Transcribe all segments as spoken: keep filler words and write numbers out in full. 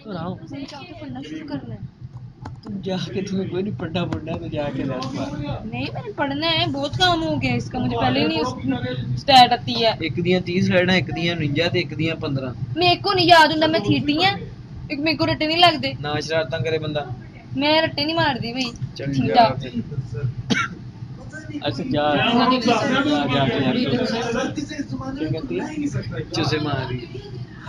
तो रहा हूँ। जाके पढ़ना शुरू करना है। तुम जाके, तुम्हें कोई नहीं पढ़ना पढ़ना है तो जाके रह पा। नहीं मैंने पढ़ना है, बहुत काम हो गया इसका, मुझे पहले ही नहीं स्टार्ट आती है। एक दियां तीस स्लाइडां, एक दियां उनंजा ते एक दियां पंद्रह। मेरे को नहीं याद होता, मैं थीटी है, एक मेरे को रट्टे नहीं लगते। ना शरारतां करे बंदा। मैं रट्टे नहीं मारदी भाई। चल थीटा। जा फिर। अच्छा जा जा जा क्या कहती है? चूसे मार रही है।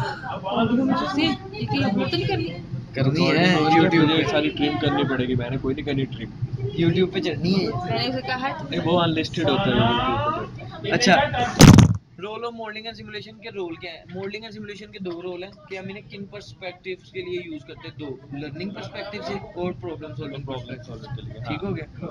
करनी है यूट्यूब पे, सारी ट्रिम करनी पड़ेगी। मैंने कोई नहीं करनी ट्रिम, यूट्यूब पे चढ़नी है। मैंने उसे कहा नहीं वो अनलिस्टेड होता है यूट्यूब पे। अच्छा, role of modelling and simulation के रोल क्या है? मॉडलिंग एंड सिमुलेशन के दो रोल हैं कि हम इन्हें किन पर्सपेक्टिव्स के लिए यूज करते हैं? दो, लर्निंग पर्सपेक्टिव से और प्रॉब्लम सॉल्विंग पर्सपेक्टिव के लिए। ठीक हो गया।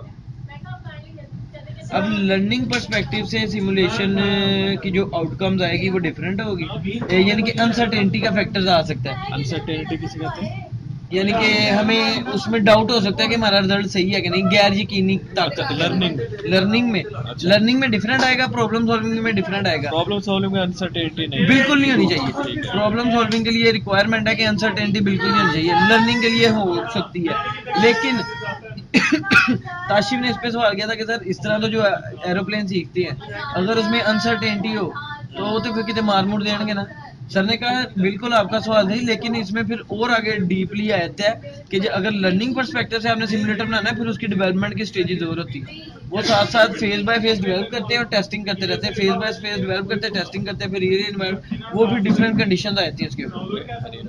अब लर्निंग पर्सपेक्टिव से सिमुलेशन की जो आउटकम्स आएगी वो डिफरेंट होगी, यानी कि अनसर्टेनिटी का फैक्टर्स आ सकता है। अनसर्टेनिटी किसे कहते हैं? यानी कि हमें उसमें डाउट हो सकता है कि हमारा रिजल्ट सही है कि नहीं, गैर यकीनी ताकत। लर्निंग लर्निंग में अच्छा। लर्निंग में डिफरेंट आएगा, प्रॉब्लम सॉल्विंग में डिफरेंट आएगा। प्रॉब्लम सॉल्विंग में अनसर्टेनिटी नहीं, बिल्कुल नहीं होनी चाहिए। प्रॉब्लम सॉल्विंग के लिए रिक्वायरमेंट है कि अनसर्टेनिटी बिल्कुल नहीं होनी चाहिए। लर्निंग के लिए हो सकती है, लेकिन ताशिफ ने इस पे सवाल किया था कि सर इस तरह तो जो एरोप्लेन सीखते हैं अगर उसमें अनसर्टेनिटी हो तो वो तो फिर कितने मार मुड़ देंगे ना। सर ने कहा बिल्कुल आपका सवाल नहीं, लेकिन इसमें फिर और आगे डीपली आता है कि अगर लर्निंग पर्सपेक्टिव से आपने सिमुलेटर बनाना है फिर उसकी डेवलपमेंट की स्टेजेस और होती है। वो साथ साथ फेज बाय फेज डेवलप करते हैं और टेस्टिंग करते रहते हैं, फेज बाय फेज डेवलप करते हैं, टेस्टिंग करते हैं, फिर रियल एनवायरनमेंट, वो भी डिफरेंट कंडीशंस आती हैं उसके ऊपर।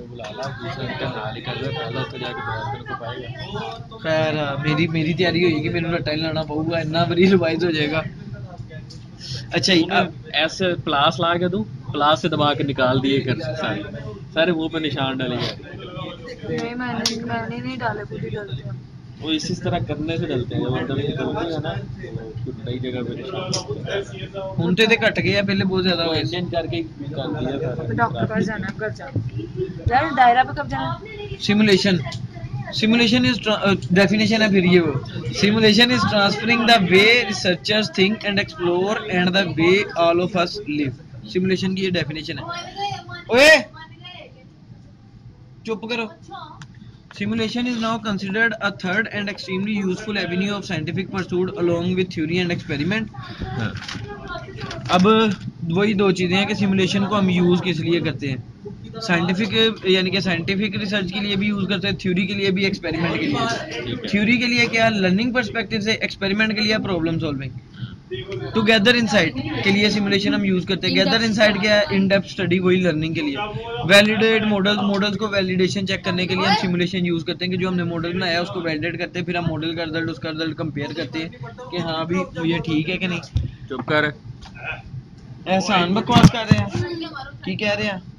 खैर मेरी मेरी तैयारी होगी, मेरे रट्टा ही लाना पड़ेगा, इतना बड़ी रिवाइज हो जाएगा। अच्छा ही अब ऐसे प्लास ला के दूं, प्लास से दबा के निकाल दिए कर सारे सारे मुंह पे निशान डाले गए। नहीं मैंने मैंने नहीं डाले, खुद ही डालते हैं वो इसी तरह करने से डलते हैं, जब एकदम से डलते हैं ना तो नई जगह पे निशान होते थे, घट गए पहले बहुत ज्यादा हो, इंडियन करके कर दिया सारा। डॉक्टर पास जाना, घर जाना यार, दायरा पे कब जाना? सिमुलेशन सिमुलेशन इज डेफिनेशन है फिर ये वो simulation is transferring the way researchers think and explore and the way all of us live. Simulation की ये डेफिनेशन है। ओए चुप करो। Simulation is now considered a third and extremely useful avenue of scientific pursuit along with theory and experiment. अब वही दो चीजें हैं कि सिमुलेशन को हम यूज किस लिए करते हैं, साइंटिफिक यानी कि साइंटिफिक रिसर्च के लिए भी यूज करते हैं, थ्योरी के लिए भी, एक्सपेरिमेंट के लिए। थ्योरी के लिए क्या, लर्निंग पर्सपेक्टिव से, एक्सपेरिमेंट के लिए problem solving. To gather insight के लिए सिमुलेशन हम यूज करते हैं। गैदर इनसाइट क्या है, इन डेप्थ स्टडी, वही लर्निंग के लिए। वैलिडेट मॉडल्स, मॉडल्स को वैलिडेशन चेक करने के लिए हम सिमुलेशन यूज करते हैं कि जो हमने मॉडल बनाया है उसको वैलिडेट करते हैं, फिर हम मॉडल का रिजल्ट उसका रिजल्ट कंपेयर करते हैं कि हाँ अभी ये ठीक है कि नहीं। चुप कर, एहसान बकवास कर रहे हैं, की कह रहे हैं?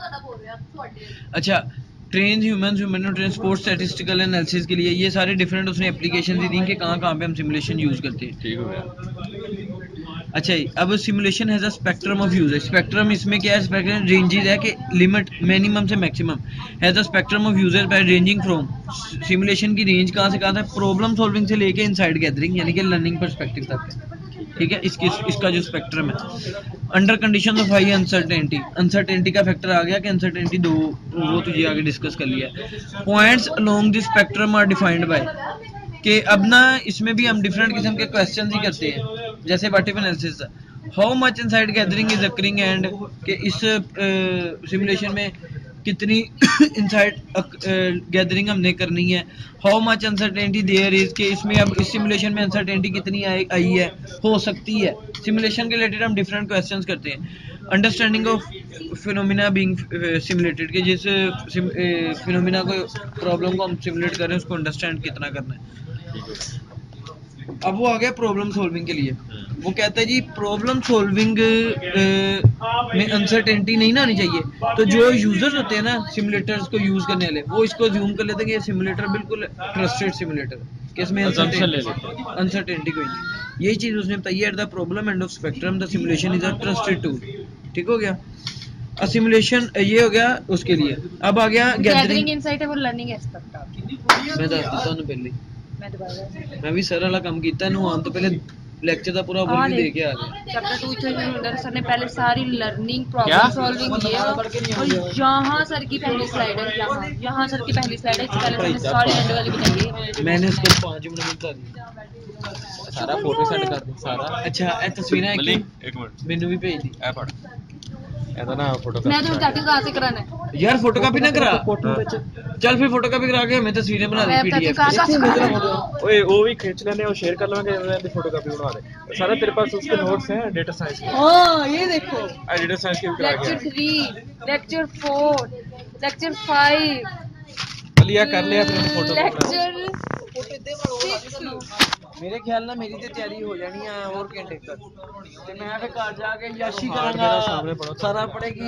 अच्छा, train humans, human transport, statistical analysis के लिए, ये सारे डिफरेंट उसने एप्लीकेशन दी थी कि कहाँ कहाँ पे हम सिमुलेशन यूज करते हैं। ठीक हो गया। अच्छा जी, अब simulation has a spectrum of use. Spectrum इसमें क्या है, स्पेक्ट्रम रेंजेस है कि लिमिट मिनिमम से maximum has a spectrum of uses by ranging from. Simulation की रेंज कहाँ से कहाँ तक, प्रॉब्लम सॉल्विंग से लेके इनसाइट गैदरिंग यानी कि लर्निंग पर्सपेक्टिव तक। ठीक है, इसकी इसका जो स्पेक्ट्रम है under condition of high uncertainty. Uncertainty का फैक्टर आ गया कि अनसर्टेनिटी दो, वो तुझे आगे डिस्कस कर लिया। Points along this spectrum are defined by, कि अब ना इसमें भी हम डिफरेंट किस्म के क्वेश्चन ही करते हैं, जैसे what analysis, how much insight gathering is occurring and, कि इस सिमुलेशन में कितनी इनसाइट गैदरिंग हमने करनी है। How much uncertainty there is, कि इसमें अब इस सिमुलेशन में अनसर्टेनिटी कितनी आई आई है, हो सकती है। सिमुलेशन के रिलेटेड हम डिफरेंट क्वेश्चंस करते हैं। Understanding of phenomena being simulated, कि जिस फिनोमिना को, प्रॉब्लम को हम सिमुलेट कर रहे हैं उसको अंडरस्टैंड कितना करना है। अब वो आ गया प्रॉब्लम सॉल्विंग के लिए। वो कहता है जी प्रॉब्लम सॉल्विंग में अनसर्टेनिटी नहीं ना आनी चाहिए। तो जो यूजर्स होते हैं ना सिमुलेटर्स को यूज करने वाले, वो इसको अज्यूम कर लेते हैं कि ये सिमुलेटर बिल्कुल ट्रस्टेड सिमुलेटर है कि इसमें अनसर्टेनिटी कोई नहीं। यही चीज उसने बताई है, at the problem end of spectrum the simulation is a trusted tool. ठीक हो गया, सिमुलेशन ये हो गया उसके लिए। अब आ गया गैदरिंग इनसाइट है, वो लर्निंग एस्पेक्ट है। मैं दस देता हूं पहले, मैं भी सर वाला काम किया नू आने तो पहले लेक्चर ਦਾ पूरा ओवरव्यू दे के आ गए। चैप्टर टू इधर सर ने पहले सारी लर्निंग प्रॉब्लम सॉल्विंग ये और यहाँ सर की पहली स्लाइड है, यहाँ यहाँ सर की पहली स्लाइड है, इससे पहले सर ने सारी एंड वाली बताई है। मैंने इसको पाँच मिनट में बता दी, सारा फोटो सेंड कर दे सारा। अच्छा ए तस्वीरें एक एक मिनट मैनू भी भेज दी। ए पढ़ ਇਹਦਾ ਨਾ ਫੋਟੋ मैं तो बताती हूँ कहाँ से कराना है यार फोटो कॉपी ना करा, चल फिर फोटो कॉपी करा के हमें तस्वीरें बना मैं दी बताती हूँ पीडीएफ। कहाँ से कराना है। ओए वो भी खींच लेने और शेयर कर लवांगे, मैं फोटो कॉपी बनवा दे सारा। तेरे पास उसके नोट्स हैं डेटा साइंस के? हाँ ये देखो डेटा साइंस के भी करा लेक्चर गया। Three lecture four lecture five लिया कर लिया फिर फोटो लेक्चर मेरे ख्याल ना मेरी तो तैयारी हो जानी है और घंटे तक, तो मैं फिर घर जाके याशी हाँ, करूंगा, मेरा सामने पढ़ो तो। सारा पढ़ेगी।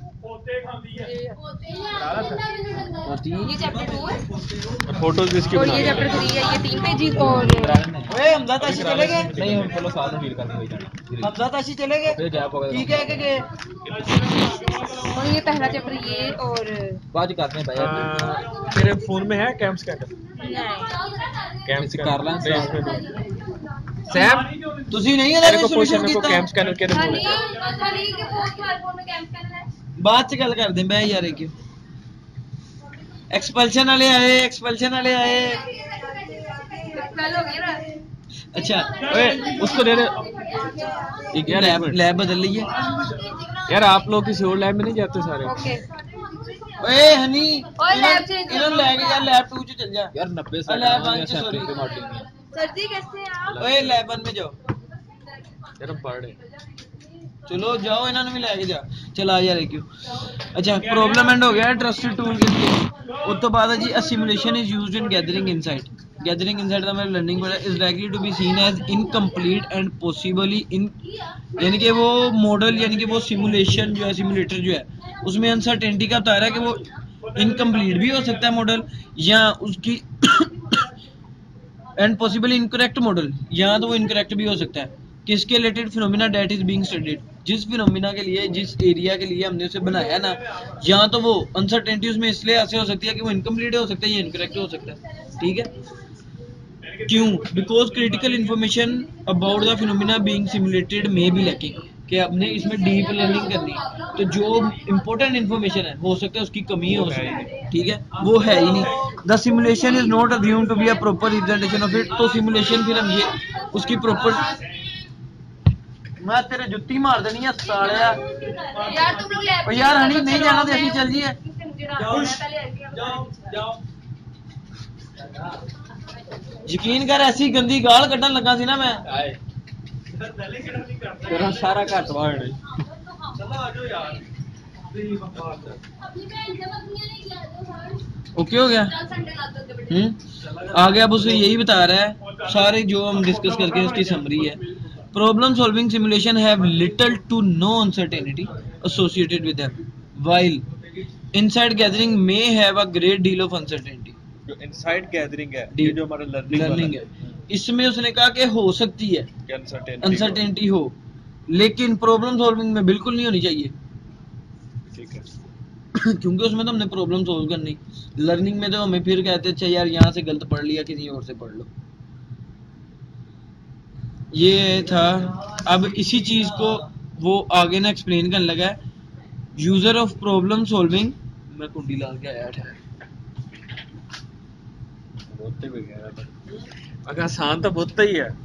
ये चैप्टर टू है फोटोज भी इसकी और बना ये दी। चैप्टर थ्री है, ये तीन पेज और ओए हमजा ताशी चले गए? नहीं हम चलो साथ में फील करने हो जाना। हमजा ताशी चले गए? फिर गैप हो गया। ठीक है के गए? और ये पहला चैप्टर ये और बात करते हैं भाई। तेरे फोन में है कैम स्कैनर? नहीं कैम से कर ला सैम ਤੁਸੀਂ नहीं है तेरे को सॉल्यूशन क्वेश्चन को कीता कैम स्कैनर के हनी बोलते हनी के फोन आईफोन में कैम स्कैनर है। ਬਾਅਦ ਚ ਗੱਲ ਕਰਦੇ ਮੈਂ ਯਾਰ ਇਹ ਕਿਉਂ एक्सपल्शन वाले आए एक्सपल्शन वाले आए। फेल हो गया ना। अच्छा ओए उसको दे दे। एक लैब लैब बदल ली है यार आप लोग किसी और लैब में नहीं जाते सारे? ओके ओए हनी और लैब चेंज इन्होंने लेके जा लैब टू च चल जा यार नब्बे और लैब वन च सॉरी सर्दी कैसे हैं आप? ओए लैब वन में जाओ यार हम पढ़ रहे चलो जाओ इन्होंने भी लेके जा चल आ यार क्यों। अच्छा प्रॉब्लम एंड हो गया ट्रस्टेड टूल के लिए। उस तो बाद है जी simulation is used in gathering insight. Gathering insight का मतलब लर्निंग वाला is likely to be seen as incomplete and possibly in यानी कि वो मॉडल यानी कि वो सिमुलेशन जो है सिमुलेटर जो है उसमें अनसर्टेनिटी का बता रहा है कि वो इनकम्प्लीट भी हो सकता है मॉडल या उसकी एंड पॉसिबली इनकरेक्ट मॉडल या तो वो इनकरेक्ट भी हो सकता है। किसके related phenomena that is being studied जिस फिनोमिना के लिए जिस एरिया के लिए हमने उसे बनाया ना या तो वो अनसर्टेनिटी उसमें इसलिए ऐसे हो सकती है कि वो इनकम्प्लीट हो सकता है या इनकरेक्ट हो सकता है। ठीक है क्यों? Because critical information about the phenomena being simulated may be lacking कि आपने इसमें डीप लर्निंग करनी है तो जो इंपॉर्टेंट इन्फॉर्मेशन है हो सकता है उसकी कमी हो सकती है। ठीक है वो है ही नहीं। The simulation is not assumed to be a proper representation of it. तो सिमुलेशन फिर हम ये उसकी प्रॉपर मैं तेरे जुत्ती मार देनी है सालिया यार तुम लोग लैब यार हनी नहीं जाना तो ऐसी चल जी है यकीन कर ऐसी गंदी गाल कड्डन लगा सी ना मैं तेरा सारा घट वाड़ ओके हो गया। हम्म आगे अब उसे यही बता रहा है सारे जो हम डिस्कस करके उसकी समरी है। Problem solving simulation have little to no uncertainty associated with them, while insight gathering may have a great deal of uncertainty. जो इनसाइड गैदरिंग है ये जो हमारा लर्निंग लर्निंग है इसमें उसने कहा कि हो सकती है अनसर्टेनिटी हो लेकिन प्रॉब्लम सॉल्विंग में बिल्कुल नहीं होनी चाहिए। ठीक है क्योंकि उसमें तो हमने प्रॉब्लम सॉल्व करनी। लर्निंग में तो हमें फिर कहते अच्छा यार यहाँ से गलत पढ़ लिया किसी और से पढ़ लो। ये था अब इसी चीज को वो आगे ना एक्सप्लेन करने लगा है। यूजर ऑफ प्रॉब्लम सॉल्विंग मैं कुंडी ला के आया था अगर आसान तो बहुत ही है।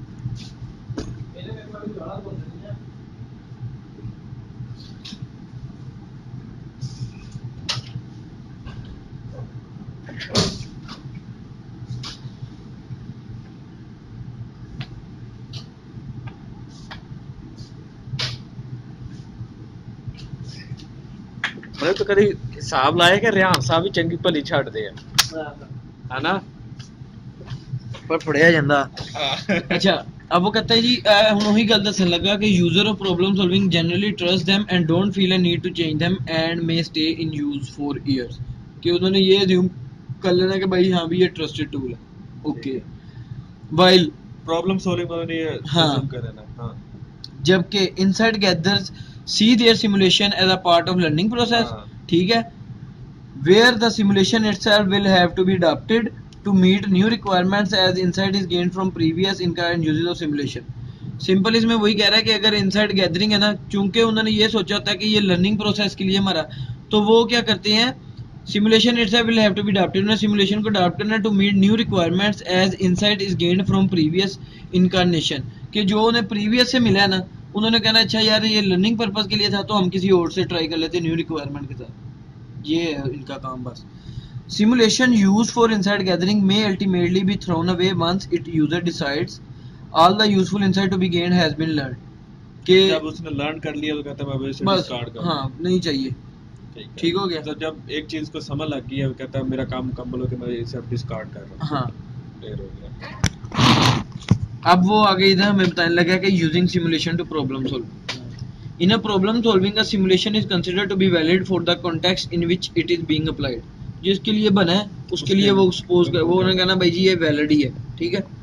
तो कभी हिसाब लाया कि रियान साहब भी चंगी भली छड्डदे हैं है ना पर पढ़िया जांदा। अच्छा अब वो कहता है जी हम वही गल दसन लगा कि user of problem solving generally trust them and don't feel a need to change them and may stay in use for years. कि उन्होंने ये अज्यूम कर लेना कि भाई हाँ भी ये ट्रस्टेड टूल है। ओके वाइल प्रॉब्लम सॉल्विंग वाले ये अज्यूम कर लेना। हां जबकि insight gathers see their simulation as a part of learning process। ठीक है where the simulation itself will have to be adapted to meet new requirements as insight is gained from previous in current uses of simulation। Simple इसमें वही कह रहा है कि अगर inside gathering है ना, चूंकि उन्होंने ये सोचा होता है कि ये लर्निंग प्रोसेस के लिए हमारा, तो वो क्या करते हैं, simulation itself will have to be adopted, उन्हें सिमुलेशन को अडॉप्ट करना to meet new requirements as insight is gained from previous incarnation, कि जो उन्हें प्रीवियस से मिला है ना, उन्होंने कहना अच्छा यार ये लर्निंग पर्पस के लिए था तो हम किसी और से ट्राई कर लेते न्यू रिक्वायरमेंट के साथ। ये है इनका काम बस। Simulation use for insight gathering may ultimately be thrown away once it user decides all the useful insight to be gained has been learn, कि जब उसने लर्न कर लिया तो कहता है मैं इसे बस डिस्कार्ड कर, हाँ नहीं चाहिए, ठीक हो गया। तो जब एक चीज को समझ लग गई है वो कहता है मेरा काम मुकम्मल हो गया मैं इसे अब डिस्कार्ड कर रहा हूं। हाँ क्लियर हो गया। अब वो आगे इधर हमें बताने लगा कि using simulation to problem solve. In a problem solving a simulation is considered to be valid for the context in which it is being applied, जिसके लिए बना है उसके लिए वो सपोज कर वो उन्होंने कहना भाई जी ये वैलिड ही है, ठीक है।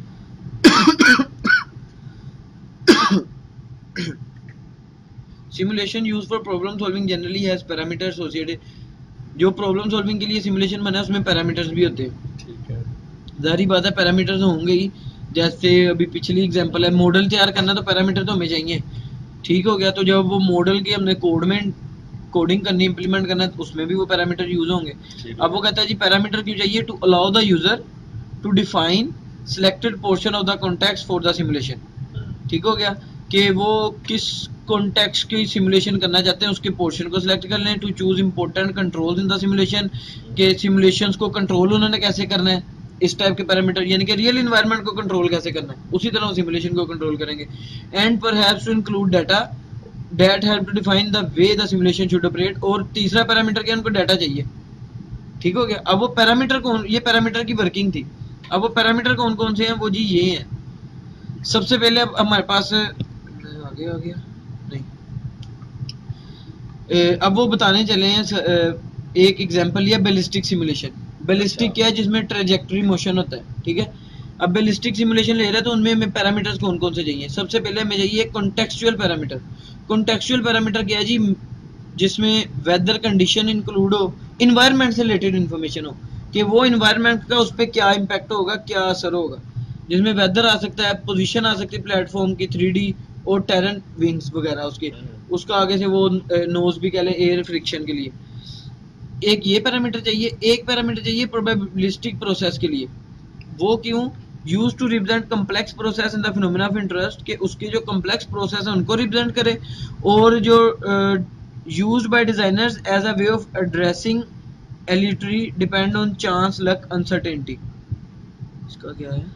Simulation use for problem solving generally has parameters associated, जो प्रॉब्लम सॉल्विंग के लिए सिमुलेशन बना है उसमें पैरामीटर्स भी होते हैं, ठीक है। जाहिर बात है पैरामीटर्स होंगे ही, जैसे अभी पिछली एग्जांपल है मॉडल तैयार करना तो पैरामीटर तो हमें चाहिए, ठीक हो गया। तो जब वो मॉडल के हमने कोड में कोडिंग करनी इंप्लीमेंट करना है तो उसमें भी वो पैरामीटर यूज होंगे। अब वो कहता है जी पैरामीटर क्यों चाहिए, to allow the user to define selected portion of the context for the simulation, ठीक हो गया, कि वो किस कॉन्टेक्स्ट की सिमुलेशन करना चाहते हैं उसके पोर्शन को सिलेक्ट कर लें, to choose important controls in the simulation, के सिमुलेशंस को कंट्रोल उन्होंने कैसे करना है, इस टाइप के पैरामीटर, यानी कि रियल एनवायरनमेंट को कंट्रोल कैसे करना है उसी तरह सिमुलेशन को कंट्रोल करेंगे। And perhaps to include data that help to define the way the simulation should operate, और तीसरा पैरामीटर क्या, उनको डाटा चाहिए, ठीक हो गया। अब वो पैरामीटर कौन, ये पैरामीटर की वर्किंग थी। अब वो पैरामीटर कौन कौन से हैं, वो जी ये हैं। सबसे पहले अब हमारे पास आगे आ गया नहीं, ए, अब वो बताने चले हैं एक एग्जांपल लिया बैलिस्टिक सिमुलेशन। बैलिस्टिक क्या है, जिसमें ट्रेजेक्टरी मोशन होता है, ठीक है। अब बैलिस्टिक सिमुलेशन ले रहे हैं तो उनमें हमें पैरामीटर्स कौन कौन से चाहिए, सबसे पहले हमें चाहिए कॉन्टेक्चुअल पैरामीटर। कॉन्टेक्चुअल पैरामीटर क्या है जी, जिसमें वेदर कंडीशन इंक्लूड हो, इन्वायरमेंट से रिलेटेड इन्फॉर्मेशन हो, कि वो इन्वायरमेंट का उस पर क्या इम्पैक्ट होगा, क्या असर होगा, जिसमें वेदर आ सकता है, पोजीशन आ सकती है प्लेटफॉर्म की, थ्री डी और टेरन विंग्स वगैरह उसके, उसका आगे से वो नोज भी कह ले एयर फ्रिक्शन के लिए। एक ये पैरामीटर चाहिए, एक पैरामीटर चाहिए प्रोबेबिलिस्टिक प्रोसेस के लिए। वो क्यों, use to represent complex process in the phenomena of interest, के उसके जो कम्प्लेक्स प्रोसेस है उनको रिप्रेजेंट करे, और जो used by designers as a way of addressing aleatory depend on chance luck uncertainty. इसका क्या है,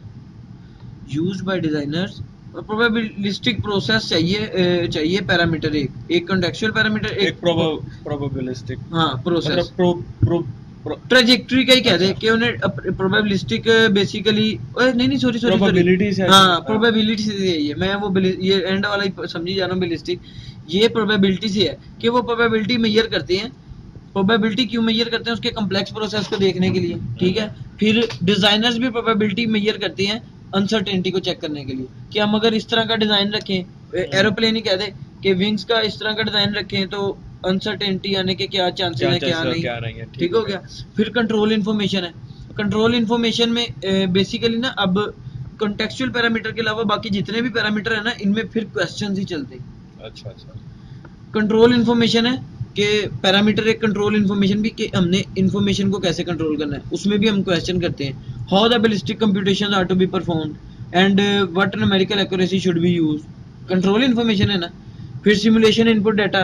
यूज्ड बाय डिजाइनर्स और प्रोबेबिलिस्टिक प्रोसेस चाहिए चाहिए पैरामीटर, एक एक कॉन्टेक्चुअल पैरामीटर, एक प्रोबेबिलिस्टिक, हाँ प्रोसेस, मतलब प्रो प्रो ट्रेजेक्टरी का ही कहते हैं कि उन्हें प्रोबेबिलिस्टिक बेसिकली, नहीं नहीं सॉरी सॉरी प्रोबेबिलिटी से, हाँ प्रोबेबिलिटी से यही है, मैं वो ये एंड वाला ही समझी जा रहा हूँ बैलिस्टिक, ये प्रोबेबिलिटी से है कि वो प्रोबेबिलिटी मेजर करते हैं। प्रोबेबिलिटी क्यों मेजर करते हैं, उसके कम्प्लेक्स प्रोसेस को देखने के लिए, ठीक है। फिर डिजाइनर्स भी प्रोबेबिलिटी मेजर करते हैं अनसर्टेनिटी को चेक करने के लिए, कि हम अगर इस तरह का डिजाइन रखें, एरोप्लेन ही कह दे कि विंग्स का इस तरह का डिजाइन रखें तो अनसर्टेनिटी आने के क्या चांसेस हैं, क्या नहीं, क्या नहीं है, ठीक हो गया। फिर कंट्रोल इन्फॉर्मेशन है, कंट्रोल इन्फॉर्मेशन में बेसिकली ना अब कॉन्टेक्चुअल पैरामीटर के अलावा बाकी जितने भी पैरामीटर है ना, इनमें फिर क्वेश्चंस ही चलते हैं। अच्छा अच्छा, कंट्रोल इन्फॉर्मेशन है कि पैरामीटर एक कंट्रोल इन्फॉर्मेशन भी, कि हमने इन्फॉर्मेशन को कैसे कंट्रोल करना है, उसमें भी हम क्वेश्चन करते हैं। How the ballistic computations are to be performed and what numerical accuracy should be used, control information है ना। फिर simulation input data,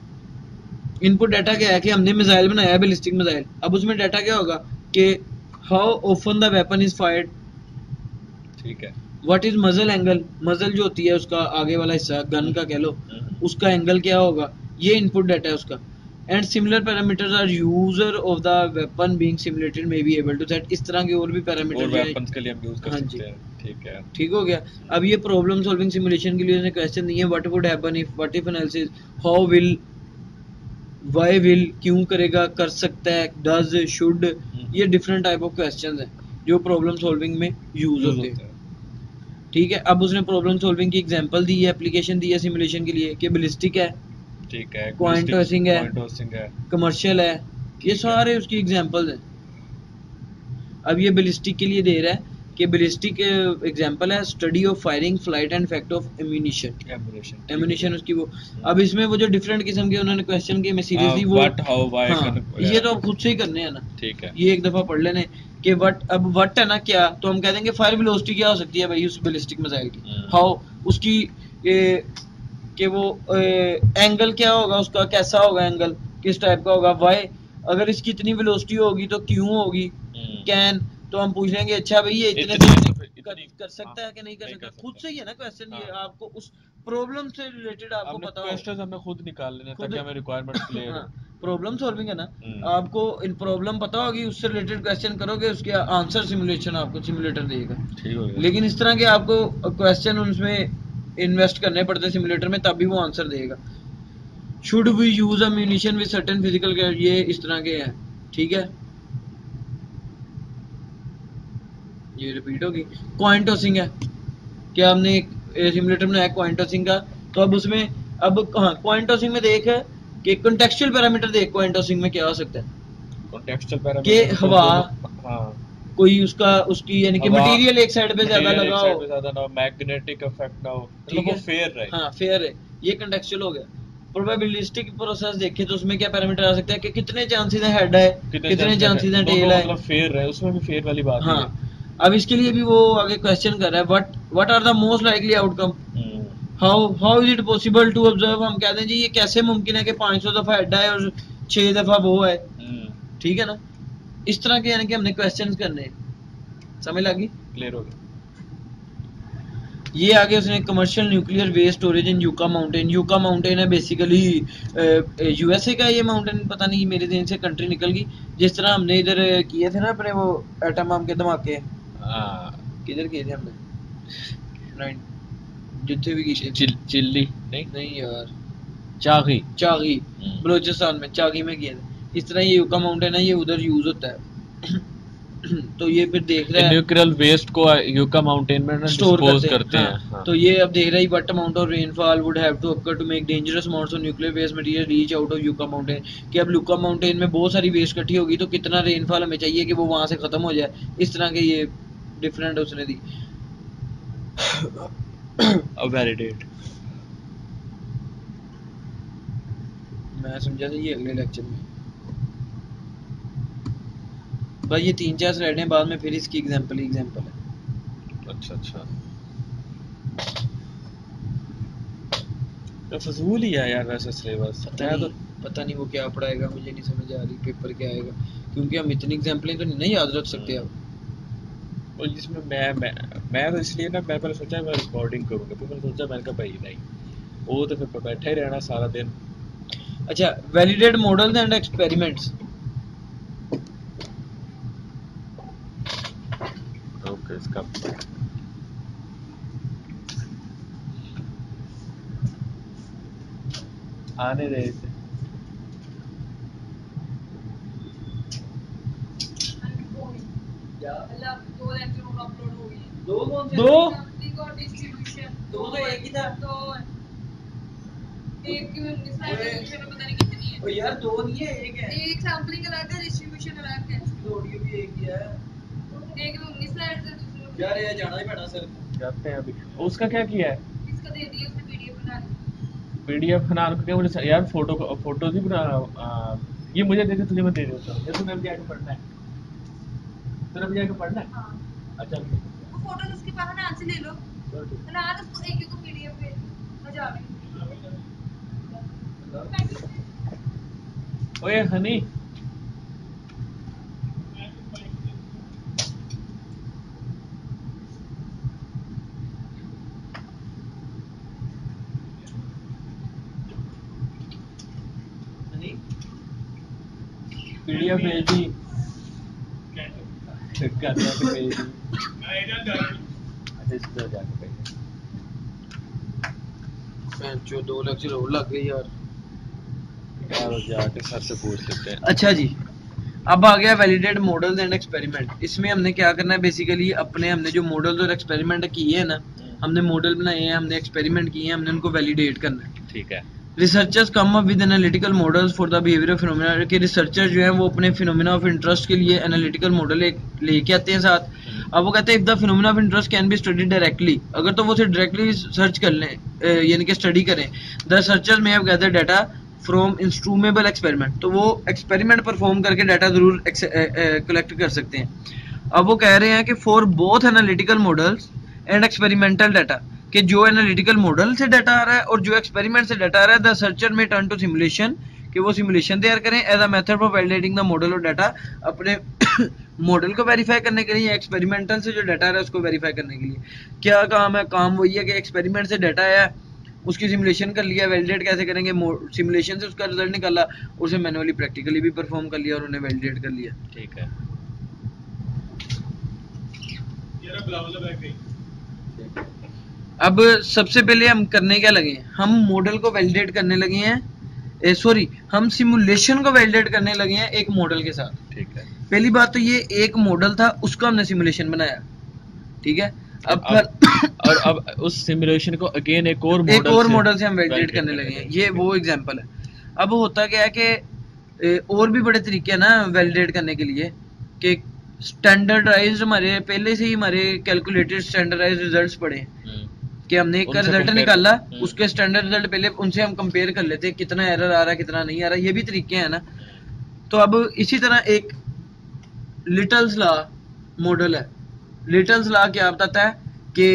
input data क्या है कि हमने मिसाइल बनाया है बैलिस्टिक मिसाइल, अब उसमें डाटा क्या होगा कि how often the weapon is fired, ठीक है। व्हाट इज मजल एंगल, मजल जो होती है उसका आगे वाला हिस्सा गन का कह लो, उसका एंगल क्या होगा, ये इनपुट डाटा है उसका। And similar parameters are user of the weapon being simulated may be able to set, इस तरह के और भी पैरामीटर हैं वेपन्स के लिए हम यूज कर हाँ सकते हैं, ठीक है, ठीक हो गया। अब ये प्रॉब्लम सॉल्विंग सिमुलेशन के लिए उसने क्वेश्चन दिए, what would happen if, what if analysis, how will, why will, क्यों करेगा, कर सकता है, डज, शुड, ये डिफरेंट टाइप ऑफ क्वेश्चंस हैं जो प्रॉब्लम सॉल्विंग में यूज होते हैं, ठीक है। अब उसने प्रॉब्लम सॉल्विंग की एग्जांपल दी है, एप्लीकेशन दी है सिमुलेशन के लिए, कि बैलिस्टिक है, ठीक है, क्वांट टॉसिंग है, है, कमर्शियल है, ये सारे उसकी एग्जांपल्स हैं। अब ये बैलिस्टिक के लिए दे रहा है कि बैलिस्टिक एग्जांपल है study of firing flight and effect of ammunition ammunition ammunition उसकी वो। अब इसमें वो जो डिफरेंट किस्म के उन्होंने क्वेश्चन किए मैं सीरियसली वो व्हाट हाउ व्हाई हाँ, ये तो आप खुद से ही करने हैं ना, ठीक है, ये एक दफा पढ़ लेने कि व्हाट, अब व्हाट है ना क्या, तो हम कह देंगे फायर वेलोसिटी क्या हो सकती है भाई उस बैलिस्टिक मिसाइल की, हाउ उसकी ए, कि वो एंगल क्या होगा उसका, कैसा होगा एंगल, किस टाइप का होगा, वाई अगर इसकी इतनी वेलोसिटी होगी तो क्यों होगी, कैन तो हम पूछ लेंगे अच्छा भाई ये इतने इतनी, कर, कर सकता है कि नहीं कर नहीं सकता, कर खुद सकता। से ही है ना क्वेश्चन, ये हाँ। आपको उस प्रॉब्लम से रिलेटेड आपको हमने पता हो, क्वेश्चंस हमें खुद निकाल लेने खुद- ताकि हमें रिक्वायरमेंट क्लियर हो। हाँ प्रॉब्लम सॉल्विंग है ना, हम्म। आपको इन प्रॉब्लम पता होगी उससे रिलेटेड क्वेश्चन करोगे उसके आंसर सिमुलेशन आपको सिमुलेटर देगा। ठीक हो गया। लेकिन इस तरह के आपको क्वेश्चन उनमें इन्वेस्ट करने पड़ते हैं सिमुलेटर में तभी वो आंसर देगा। Should we use a munition with certain physical, ये इस तरह के हैं, ठीक है, ये रिपीट होगी। कॉइन टॉसिंग है कि हमने एक सिमुलेटर बनाया कॉइन टॉसिंग का, तो अब उसमें अब हाँ कॉइन टॉसिंग में देख है कि कॉन्टेक्सचुअल पैरामीटर देख कॉइन टॉसिंग में क्या हो सकता है, कॉन्टेक्सचुअल कि पैरामीटर हवा हाँ कोई उसका उसकी यानी कि हवा- मटेरियल एक साइड पे ज्यादा मटेरियल एक लगा साइड हो, पे ज्यादा ना हो, मैग्नेटिक इफेक्ट ना हो, ठीक मतलब वो है, फेयर रहे। हाँ फेयर है, ये कॉन्टेक्सचुअल हो गया। प्रोबेबिलिस्टिक प्रोसेस देखे तो उसमें क्या पैरामीटर आ सकता है कि कितने चांसेस है हेड है, कितने चांसेस है टेल है, मतलब फेयर रहे, उसमें भी फेयर वाली बात हाँ। ही है। अब इसके लिए भी वो आगे क्वेश्चन कर रहा है what what are the most likely outcome, how how is it possible to observe, हम कहते हैं जी ये कैसे मुमकिन है कि पाँच सौ दफा हेड है और छह दफा वो है, ठीक है ना, इस तरह के यानी कि हमने क्वेश्चंस करने हैं, समझ लगी, क्लियर हो गया। ये आगे उसने commercial nuclear waste storage in Yucca Mountain, Yucca Mountain है बेसिकली यूएसए का, ये माउंटेन पता नहीं मेरे दिन से कंट्री निकल गई, जिस तरह हमने इधर किए थे ना अपने वो एटम बम के धमाके, किधर किए थे हमने जितने भी की चिल, चिल्ली नहीं नहीं यार चागी चागी बलोचिस्तान में चागी में किए थे, इस तरह ये यूका माउंटेन है ये उधर यूज होता है तो ये फिर देख रहा है न्यूक्लियर वेस्ट को यूका माउंटेन में स्टोर डिस्पोज करते, करते हैं, हैं, हाँ। हाँ। तो ये अब देख रहा है what amount of rainfall would have to occur to make dangerous amounts of nuclear waste material reach out of Yucca Mountain, कि अब यूका माउंटेन में बहुत सारी वेस्ट इकट्ठी होगी तो कितना रेनफॉल हमें चाहिए कि वो वहां से खत्म हो जाए, इस तरह के ये डिफरेंट उसने दी वैलिडेट मैं समझा था ये अगले लेक्चर में, बस ये तीन चार स्लाइड हैं, बाद में फिर इसकी एग्जांपल एग्जांपल है। अच्छा अच्छा तो फजूल ही है यार वैसे सिलेबस, पता नहीं, पता नहीं वो क्या पढ़ाएगा, मुझे नहीं समझ आ रही पेपर क्या आएगा, क्योंकि हम इतनी एग्जांपलें तो नहीं याद रख सकते अब। और जिसमें मैं मैं मैं तो इसलिए ना मैं पहले सोचा मैं रिकॉर्डिंग करूंगा, फिर मैंने सोचा मैंने कहा भाई नहीं वो तो फिर बैठे ही रहना सारा दिन। अच्छा validate models and experiments, okay इसका आने रहे थे दो कौन से दो डिस्ट्रीब्यूशन दो तो एक ही था, एक की डिस्ट्रीब्यूशन पता नहीं कितनी है, ओ यार दो नहीं है एक है, एक सैंपलिंग अलग है डिस्ट्रीब्यूशन अलग है, ऑडियो भी एक ही है, एक में उन्नीस स्लाइड्स है दूसरे यार ये जाना ही पड़ा सर, जाते हैं अभी। उसका क्या किया है, इसका दे दिया उसने पीडीएफ बना ली, पीडीएफ बना के मुझे यार फोटो फोटोज ही बना, ये मुझे दे दे तुझे मैं दे देता हूँ, ये तूने अभी जाके पढ़ना है, तूने अभी जाके पढ़ना है, हाँ अच्छा वो फोटोज उसके पास है ना, आज से ले लो ना, आज उसको एक एक को पीडीएफ भेज दो, मजा आ गई। ओए हनी पीडीएफ भेज दी करना तो भेज दी, अच्छा इस तरह जाके भेज जो दो लेक्चर और लग गए यार, यार जाके सर से पूछ लेते हैं। अच्छा जी अब आ गया वैलिडेट मॉडल्स एंड एक्सपेरिमेंट, इसमें हमने क्या करना है बेसिकली अपने हमने जो मॉडल्स और एक्सपेरिमेंट किए हैं ना, हमने मॉडल बनाए हैं, हमने एक्सपेरिमेंट किए हैं, हमने उनको वैलिडेट करना है, ठीक है। Researchers come up with analytical models for the behaviour of phenomena, के रिसर्चर जो है वो अपने फिनोमेना ऑफ इंटरेस्ट के लिए एनालिटिकल मॉडल लेके आते हैं साथ, अब वो कहते हैं if the phenomena of interest can be studied directly, अगर तो वो सिर्फ डायरेक्टली सर्च कर लें, यानी कि स्टडी करें, the researchers may have gathered data from instrumentable experiment, तो वो एक्सपेरिमेंट परफॉर्म करके डाटा जरूर कलेक्ट कर सकते हैं। अब वो कह रहे हैं कि for both analytical models and experimental data, कि जो एनालिटिकल मॉडल से डाटा आ रहा है और जो एक्सपेरिमेंट से डाटा आ रहा है, the researcher may turn to simulation, कि वो सिमुलेशन तैयार करें as a method for validating the model और डाटा, अपने मॉडल को वेरीफाई करने के लिए, एक्सपेरिमेंटल से जो डाटा आ रहा है उसको वेरीफाई करने के लिए। क्या काम है? काम वही है कि एक्सपेरिमेंट से डाटा आया, उसकी सिमुलेशन कर लिया, वैलिडेट कैसे करेंगे, सिमुलेशन से उसका रिजल्ट निकाला, उसे मैनुअली प्रैक्टिकली भी परफॉर्म कर लिया और उन्हें वैलिडेट कर लिया। ठीक है। अब सबसे पहले हम करने क्या लगे, हम मॉडल को वैलिडेट करने लगे हैं, सॉरी हम सिमुलेशन को वैलिडेट करने लगे हैं एक मॉडल के साथ। ठीक है। पहली बात तो ये एक मॉडल था, उसका हमने सिमुलेशन बनाया, ठीक है। अब अब और अब उस सिमुलेशन को अगेन एक और एक और मॉडल से हम वैलिडेट करने लगे हैं, ये वो एग्जांपल है। अब होता क्या है कि और भी बड़े तरीके हैं ना वैलिडेट करने के लिए, कि स्टैंडर्डाइज्ड, हमारे पहले से ही हमारे कैलकुलेटेड स्टैंडर्डाइज्ड रिजल्ट्स पड़े, कि हमने एक का रिजल्ट निकाला, उसके स्टैंडर्ड रिजल्ट पहले उनसे हम कंपेयर कर लेते हैं, कितना एरर आ रहा है कितना नहीं आ रहा, ये भी तरीके हैं ना। तो अब इसी तरह एक लिटल्स लॉ मॉडल है। लिटल्स लॉ क्या बताता है कि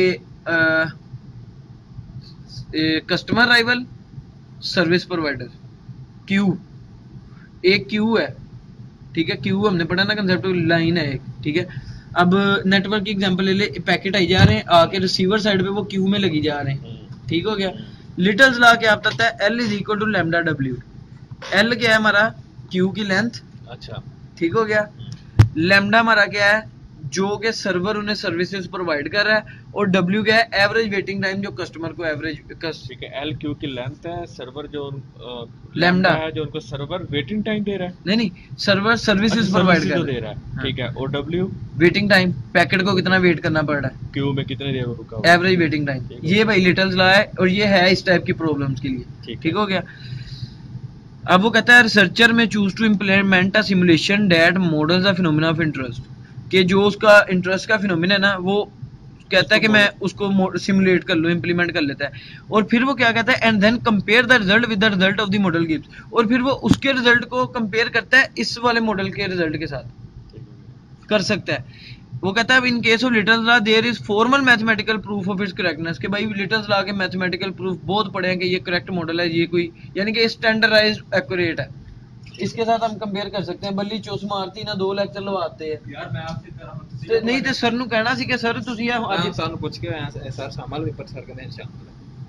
customer arrival service provider, queue, एक क्यू है, ठीक है, क्यू हमने पढ़ा ना, कंसेप्ट लाइन है एक, ठीक है। अब नेटवर्क की एग्जांपल ले ले, पैकेट आई जा रहे हैं, आके रिसीवर साइड पे वो क्यू में लगी जा रहे हैं, ठीक हो गया। लिटल्स लॉ क्या बताता है, L is equal to lambda W. L क्या है हमारा, क्यू की लेंथ, अच्छा, ठीक हो गया। लैम्डा हमारा क्या है, जो के सर्वर उन्हें सर्विसेज प्रोवाइड कर रहा है, और डब्ल्यू क्या है, एवरेज वेटिंग टाइम जो कस्टमर को एवरेज, ठीक है। एल क्यू की लेंथ है, सर्वर जो लैम्डा है जो उनको सर्वर वेटिंग टाइम दे रहा है, नहीं नहीं सर्वर सर्विसेज प्रोवाइड कर दे रहा है, ठीक है। और डब्ल्यू वेटिंग टाइम, पैकेट को कितना वेट करना पड़ रहा है, क्यू में कितने देर रुका, एवरेज वेटिंग टाइम। ये भाई लिटल्स लॉ है, और ये है इस टाइप की प्रॉब्लम्स के लिए, ठीक हो गया। अब वो कहता है researcher may choose to implement a simulation that models the phenomena of interest, कि जो उसका इंटरेस्ट का फिनोमेना है ना, वो कहता है कि मैं उसको सिमुलेट कर लूं, इंप्लीमेंट कर लेता है, और फिर वो क्या कहता है, and then compare the result with the result of the model gives, और फिर वो उसके रिजल्ट को कंपेयर करता है इस वाले मॉडल के रिजल्ट के साथ, कर सकता है। वो कहता है in case of Little's law there is formal mathematical proof of its correctness, कि भाई लिटल्स लॉ के मैथमेटिकल प्रूफ बहुत पड़े हैं कि ये करेक्ट मॉडल है, ये कोई यानी कि स्टैंडर्डाइज्ड एक्यूरेट है, इसके साथ हम कंपेयर कर सकते हैं। बल्ली चुस मारती ना दो लेक्चर लवाते हैं यार, मैं आपसे करा ते नहीं ते सर नु कहना सी कि सर ਤੁਸੀਂ ਆ ਅੱਜ ਸਾਨੂੰ ਪੁੱਛ ਕੇ ਆਇਆ ਸਰ ਸ਼ਾਮਲ ਪੇਪਰ ਸਰ ਕਹਿੰਦੇ ਸ਼ਾਮਲ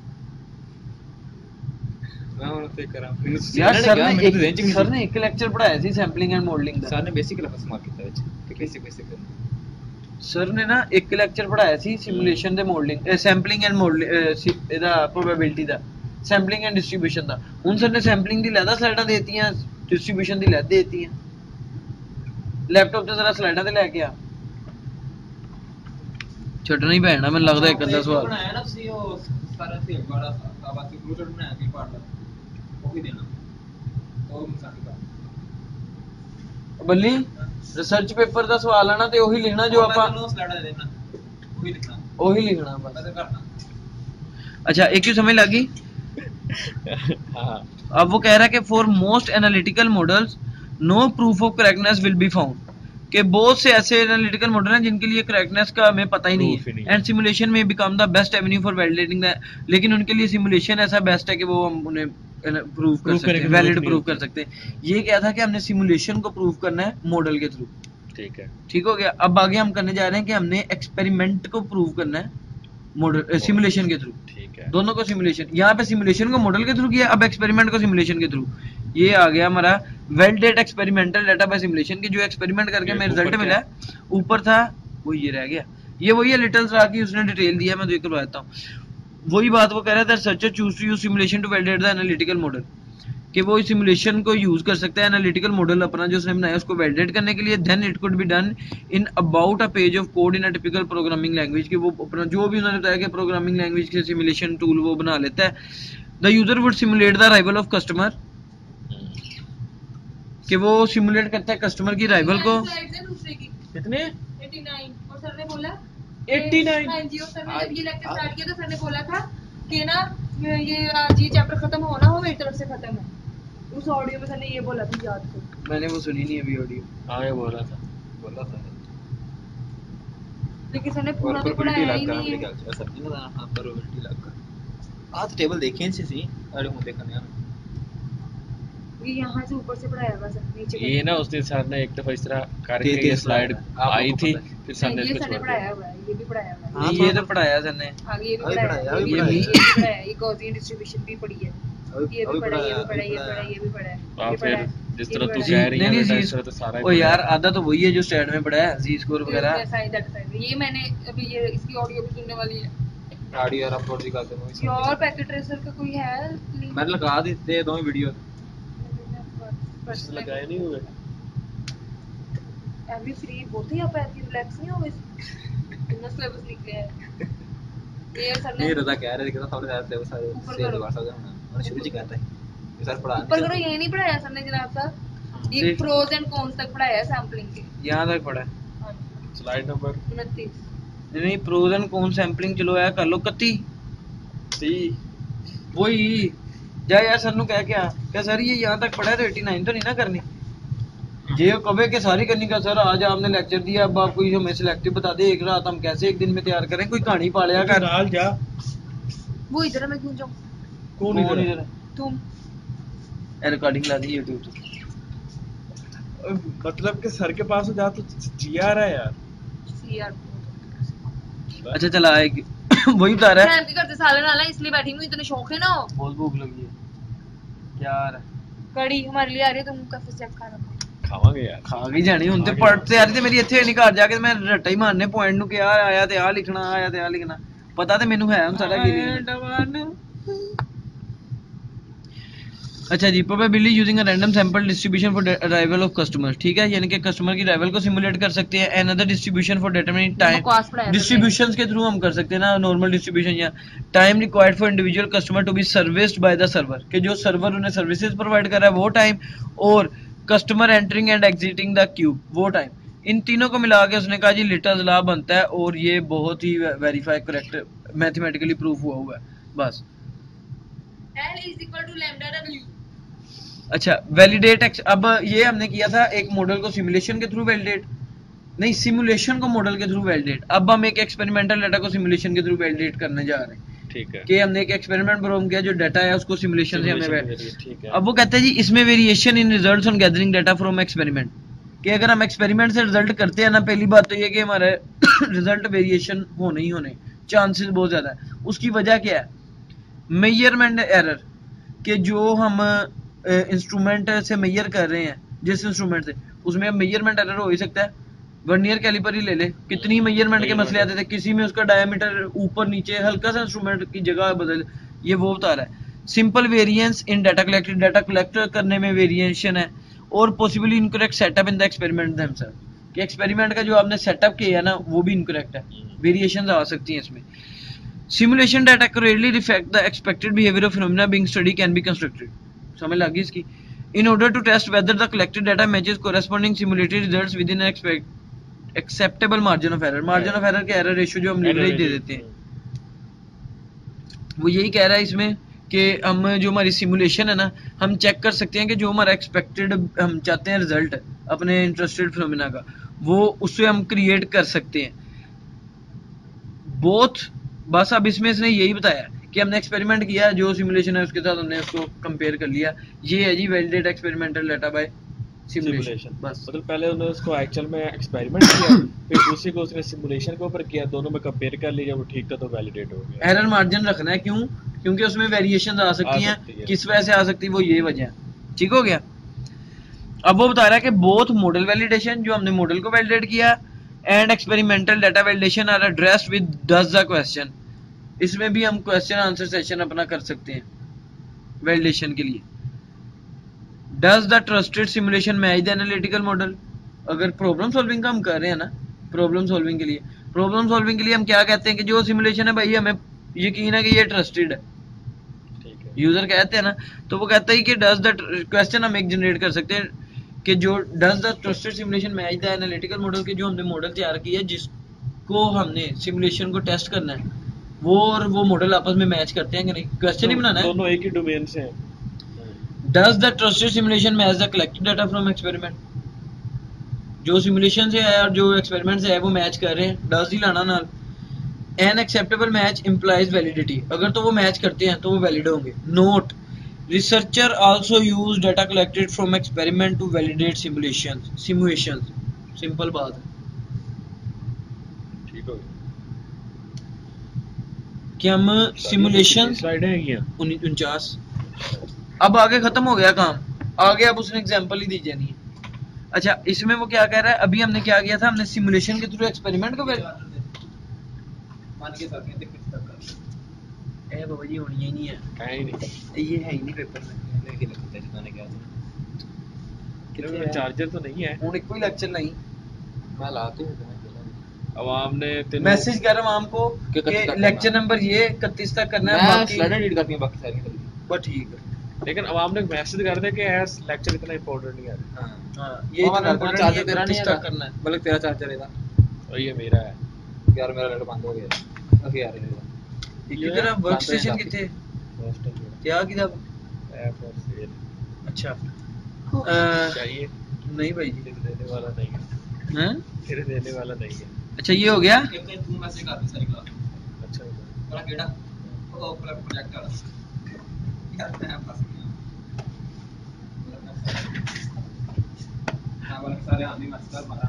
ਮੈਂ ਹੁਣ ਤੇ ਕਰਾਂ ਯਾਰ ਸਰ ਨੇ ਇੱਕ ਸਰ ਨੇ ਇੱਕ ਲੈਕਚਰ ਪੜਾਇਆ ਸੀ ਸੈਂਪਲਿੰਗ ਐਂਡ ਮੋਡਲਿੰਗ ਦਾ, ਸਰ ਨੇ ਬੇਸਿਕ ਲੈਵਲ ਮਾਰਕ ਕੀਤਾ ਵਿੱਚ ਕਿ ਬੇਸਿਕ ਬੇਸਿਕ ਸਰ ਨੇ ਨਾ ਇੱਕ ਲੈਕਚਰ ਪੜਾਇਆ ਸੀ ਸਿਮੂਲੇਸ਼ਨ ਦੇ ਮੋਡਲਿੰਗ, ਸੈਂਪਲਿੰਗ ਐਂਡ ਮੋਡਲਿੰਗ, ਇਹਦਾ ਪ੍ਰੋਬੇਬਿਲਿਟੀ ਦਾ, ਸੈਂਪਲਿੰਗ ਐਂਡ ਡਿਸਟ੍ਰੀਬਿਊਸ਼ਨ ਦਾ। ਹੁਣ ਸਰ ਨੇ ਸੈਂਪਲਿੰਗ ਦੀ ਲੈਦਾ ਸਲਾਈਡਾਂ ਦੇਤੀਆਂ, डिस्ट्रीब्यूशन दी लैद देती है, लैपटॉप ते जरा स्लाइडां ते लेके आ, छड्डना ही पैना मैनूं लगदा एक अद्धा सवाल बनाया ना तुसीं ओह सारा से बड़ा आवासी ग्रुप बनाया कि पार्ट दा वो भी देना तो इंसान का बल्ली रिसर्च पेपर दा सवाल आना ते ओही लिखना जो आपां स्लाइडां दे देना, ओही लिखना ओही लिखना बस करना। अच्छा एक चीज समझ लगी। हां अब वो कह रहा है कि for most analytical models no proof of correctness will be found, कि बहुत से ऐसे एनालिटिकल मॉडल हैं जिनके लिए करेक्टनेस का हमें पता ही नहीं है, and simulation may become the best avenue for validating that, लेकिन उनके लिए सिमुलेशन ऐसा बेस्ट है कि वो हम उन्हें प्रूव कर सकते हैं, वैलिड प्रूव कर सकते हैं। ये क्या था कि हमने सिमुलेशन को प्रूव करना है मॉडल के थ्रू, ठीक है, ठीक हो गया। अब आगे हम करने जा रहे हैं कि हमने एक्सपेरिमेंट को प्रूव करना है मॉडल सिमुलेशन के थ्रू, ठीक है, दोनों को सिमुलेशन, यहाँ पे सिमुलेशन को मॉडल के थ्रू किया, अब एक्सपेरिमेंट को सिमुलेशन के थ्रू। ये आ गया हमारा validate experimental data by simulation, की जो एक्सपेरिमेंट करके हमें रिजल्ट मिला है, ऊपर था वो ये रह गया, ये वही है लिटल्स लॉ की उसने डिटेल दिया, मैं तो करवा देता हूँ। वही बात वो कह रहा था, researcher choose to use simulation to validate the analytical model, कि वो इस सिमुलेशन को यूज कर सकता है एनालिटिकल मॉडल अपना जो उसने बनाया उसको वैलिडेट करने के लिए। Then it could be done in about a page of code in a typical programming language, कि वो अपना जो भी उन्होंने बताया कि प्रोग्रामिंग लैंग्वेज के सिमुलेशन टूल वो बना लेता है। The user would simulate the arrival of customer, कि वो सिमुलेट करता है कस्टमर की अराइवल को। कितने नवासी और सर ने बोला नवासी हाँ जी, और सर ने जब ये लेक्चर स्टार्ट किया तो सर ने बोला था कि ना ये आज ये चैप्टर खत्म होना हो मेरी तरफ से खत्म है। उस ऑडियो में सर ने ये बोला था, याद करो। मैंने वो सुनी नहीं अभी ऑडियो। हाँ ये बोला था बोला था लेकिन सर ने पूरा तो पढ़ाया ही नहीं है। सब्जी ना हां प्रोबेबिलिटी लगा आज टेबल देखें से सी अरे मुझे देखा नहीं ये यहाँ से ऊपर से पढ़ाया हुआ सर, नीचे ये ना उस दिन सर ने एक दफा इस तरह करके ये स्लाइड आई थी, फिर सर ने ये इसको सर ने छोड़ पढ़ाया दिया। हुआ है, ये भी पढ़ाया हुआ है। हाँ ये तो पढ़ाया सर ने। आगे ये भी अभी पढ़ाया पढ़ाया, है, अभी ये पढ़ाया। भी ये भी पढ़ाया है, ये गॉसियन डिस्ट्रीब्यूशन भी पढ़ी है। अभी ये भी अभी पढ़ा है, ये भी पढ़ा पढ़ा है, है, ये पढ़ा है, ये भी पढ़ा है। और ये फिर पढ़ा है, जिस ये तरह भी तू पढ़ा है। कह रही है नहीं बेटा नहीं इस तरह तो सारा ही ओ पढ़ा यार है। आधा तो वही है जो स्टैट में पढ़ा है, जी स्कोर वगैरह। साइंस दैट साइंस ये मैंने अभी ये इसकी ऑडियो भी सुनने वाली है। ऑडियो और अपलोड दिखाते हैं और पैकेट ट्रेसर का कोई है लिंक? मैंने लगा दी दे दो वीडियो कुछ लगाए नहीं हुए। एवरी फ्री बहुत ही आप ऐसी रिलैक्स नहीं हो इस इतना सिलेबस लिख के है ये सर ने नहीं रजा कह रहे थे कि थोड़े ज्यादा सिलेबस सारे ऊपर से करो। दोबारा समझ में और शुरू से कहता है कि सर पढ़ा ऊपर करो, ये नहीं पढ़ाया सर ने जनाब साहब, ये जी। प्रोज एंड कॉन्स तक पढ़ाया है सैम्पलिंग के। यहाँ तक पढ़ा है। स्लाइड नंबर उनतीस नहीं प्रोज एंड कौन सैम्पलिंग चलो यार कर लो कत्ती ती वही जा यार सर नु कह क्या क्या सर ये यहाँ तक पढ़ा है तो नवासी तो नहीं ना करनी जे कबे के सारी करनी का सर आज आपने लेक्चर दिया अब आप कोई हमें सिलेक्टिव बता दे एक रात हम कैसे एक दिन में तैयार करें कोई कहानी पालिया कर डाल जा। वो इधर है, मैं क्यों जाऊं? कौन इधर है? इधर तुम रिकॉर्डिंग ला दी यूट्यूब पे मतलब कि सर के पास जा तो जी आ रहा है यार। सीआर अच्छा चला आएगी वही बता रहा है मैम के घर से सालन आला इसलिए बैठी हूं, इतने शौक है ना। बहुत भूख लगी है क्या यार कड़ी हमारे लिए आ रही है, तुम कैसे चेक खाना खावांगे यार। खा गई जानी हुन ते पढ़ ते यार ते मेरी इत्थे नहीं घर जाके मैं रट्टा ही मारने पॉइंट नु कि आ आया ते आ लिखना आया ते आ लिखना पता ते मेनू है हुन सारा की लिखना। अच्छा जी probability using a random sample distribution for arrival of customer, ठीक है, यानी कि कस्टमर की अराइवल को सिमुलेट कर सकते हैं। Another distribution for determining time, distributions के थ्रू हम कर सकते हैं ना नॉर्मल डिस्ट्रीब्यूशन या time required for individual customer to be serviced by the server, कि जो सर्वर उन्हें सर्विसेज प्रोवाइड कर रहा है वो टाइम, और customer entering and exiting the queue वो टाइम। इन तीनों को मिला के उसने कहा जी लिटल्स लॉ बनता है और ये बहुत ही वेरीफाई करेक्ट मैथमेटिकली प्रूफ हुआ हुआ है बस। L is equal to lambda W। अच्छा वैलिडेट, अब ये हमने किया था एक मॉडल को सिमुलेशन के थ्रू वैलिडेट, नहीं सिमुलेशन को मॉडल के थ्रू वैलिडेट। अब हम एक एक्सपेरिमेंटल डाटा को सिमुलेशन के थ्रू वैलिडेट करने जा रहे हैं, ठीक है, कि हमने एक एक्सपेरिमेंट परफॉर्म किया जो डाटा है उसको सिमुलेशन से हमने validate- ठीक है। अब वो कहते हैं जी इसमें variation in results on gathering data from experiment, कि अगर हम एक्सपेरिमेंट से रिजल्ट करते हैं ना, पहली बात तो ये कि हमारे रिजल्ट वेरिएशन होने ही होने चांसेस बहुत ज्यादा है। उसकी वजह क्या है? मेजरमेंट एरर, कि जो हम इंस्ट्रूमेंट uh, से मेजर कर रहे हैं जिस इंस्ट्रूमेंट से, उसमें अब मेजरमेंट एरर हो ही सकता है। वर्नियर कैलिपर ही ले ले, कितनी मेजरमेंट के मसले आते थे, किसी में उसका डायमीटर ऊपर नीचे हल्का सा इंस्ट्रूमेंट की जगह बदल, ये वो बता रहा है। Simple variance in data collected, data collect करने में वेरिएशन है, और possibly incorrect setup in the experiment themself, कि एक्सपेरिमेंट का जो आपने सेटअप किया है ना वो भी इनकरेक्ट है, वेरिएशंस आ सकती हैं इसमें। Simulation data correctly reflect the expected behavior of phenomena being studied can be constructed, समझ लगी इसकी। In order to test whether the collected data matches corresponding simulated results within an expect acceptable margin of error, margin of error के error ratio जो हम leverage दे देते हैं, वो यही कह रहा है इसमें कि हम जो हमारी सिमुलेशन है ना, हम चेक कर सकते हैं कि जो हमारा एक्सपेक्टेड हम चाहते हैं रिजल्ट अपने इंटरेस्टेड फिनोमिना का, वो उससे हम क्रिएट कर सकते हैं बोथ। बस अब इसमें इसने यही बताया कि हमने एक्सपेरिमेंट किया, जो सिमुलेशन है उसके साथ हमने उसको कंपेयर कर लिया। ये है जी validate experimental data by simulation. बस मतलब पहले उन्होंने उसको एक्चुअल में एक्सपेरिमेंट किया, फिर उसी को उसने सिमुलेशन के ऊपर किया, दोनों में कंपेयर कर लिया, वो ठीक था तो वैलिडेट हो गया। एरर मार्जिन रखना है, क्यों? क्योंकि उसमें वेरिएशंस आ सकती हैं, किस वजह से आ सकती है वो ये वजह है, ठीक हो गया। अब वो बता रहा है कि बोथ मॉडल वैलिडेशन, जो हमने मॉडल को वैलिडेट किया, and experimental data validation are addressed with does the question. इसमें भी हम क्वेश्चन आंसर सेशन अपना कर सकते हैं वैलिडेशन के लिए। Does the trusted simulation match the analytical model, अगर प्रॉब्लम सॉल्विंग का हम कर रहे हैं ना, प्रॉब्लम सॉल्विंग के लिए प्रॉब्लम सॉल्विंग के लिए हम क्या कहते हैं कि जो सिमुलेशन है भाई हमें यकीन है कि ये ट्रस्टेड है, यूजर कहते हैं ना, तो वो कहता है कि डज द क्वेश्चन हम एक जनरेट कर सकते हैं कि जो does the trusted simulation match the analytical model के जो हमने मॉडल तैयार किया है जिसको हमने सिमुलेशन को टेस्ट करना है वो और वो मॉडल आपस में मैच करते हैं कि नहीं, क्वेश्चन ही बनाना है। दोनों एक ही डोमेन से हैं। Does the trusted simulation match the collected data from experiment, जो सिमुलेशन से है और जो एक्सपेरिमेंट से है वो मैच कर रहे हैं, डज ही लाना नाल। An acceptable match implies validity, अगर तो वो मैच करते हैं तो वो वैलिड होंगे। Note, researcher also use data collected from experiment to validate simulation simulation simple बात है। ठीक हो गया कि हम सिमुलेशन स्लाइड है ये उनचास। अब आगे खत्म हो गया काम, आगे अब उसने एग्जांपल ही दी जानी है। अच्छा इसमें वो क्या कह रहा है, अभी हमने क्या किया था, हमने सिमुलेशन के थ्रू एक्सपेरिमेंट को मान के साथ में कुछ तक कर ए बाबा जी होनी ही नहीं है, है ही नहीं, ये है ही नहीं पेपर में लेके लगता है जिन्होंने क्या कितना चार्जर तो नहीं है हूं कोई लेक्चर नहीं। मैं लाते हूं आवाम ने तेन मैसेज कर रहा हूं आम को कि कि लेक्चर नंबर ये इकतीस तक करना है, मैं बाकी स्लाइड एडिट करती हूं बाकी सारी कर दी बस ठीक है। लेकिन आवाम ने मैसेज कर दे कि एस लेक्चर इतना इंपॉर्टेंट नहीं है। हां हां ये इतना इतना important चार्जर नहीं है, तेरा नहीं इकतीस तक करना है, बल्कि तेरा चार्जर है था और ये मेरा है यार, मेरा लेट बंद हो गया ओके यार ये ठीक है। तेरा वर्क स्टेशन किथे फर्स्ट है क्या किताब? एफ और सेल अच्छा अ, चाहिए नहीं भाई फिर देने वाला नहीं है, हैं फिर देने वाला नहीं है। अच्छा ये हो गया। एक एक तू मैसेज कर दे सारी क्लास अच्छा बड़ा केड़ा ओ प्रोजेक्ट वाला यार मैं पास हां वाला सारे आदमी मैसेज मारा